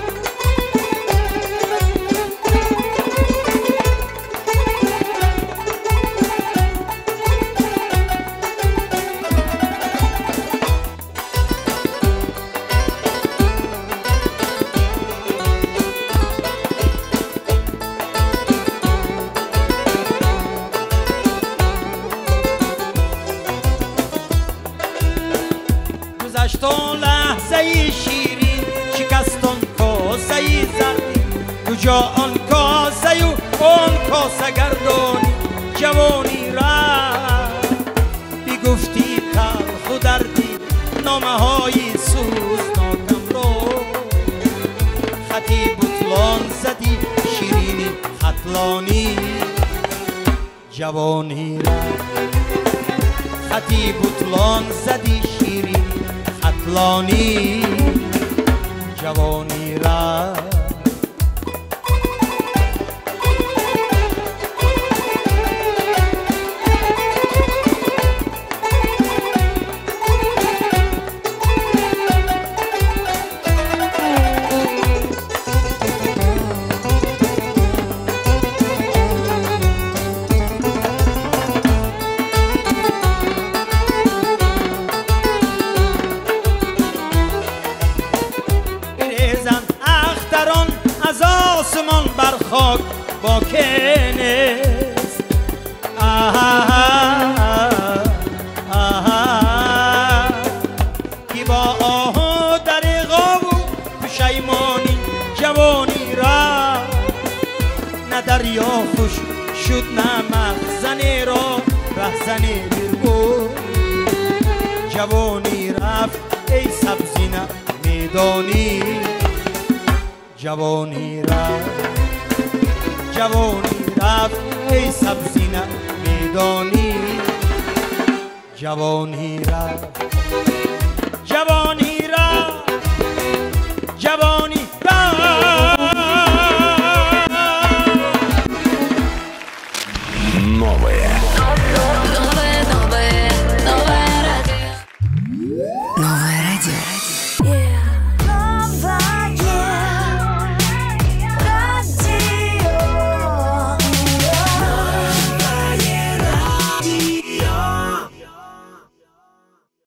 کجا آن کاسه و آن کاسه گردانی جوانی رفت بگفتی تلخ و دردی نامه های سوزناکم رو خطی بطلان زدی شیرینی خطلانی جوانی رفت خطی بطلان زدی شیرینی خطلانی جوانی رفت آسمان بر خاک با کنست کی با آه دریغا و پشیمانی جوانی را نه دریا خوش شد نه مخزنی را رهزنی برگو جوانی رفت ای سبزی نه میدانی جوانی رفت ای سبزی نه میدانی جوانی رفت جوانی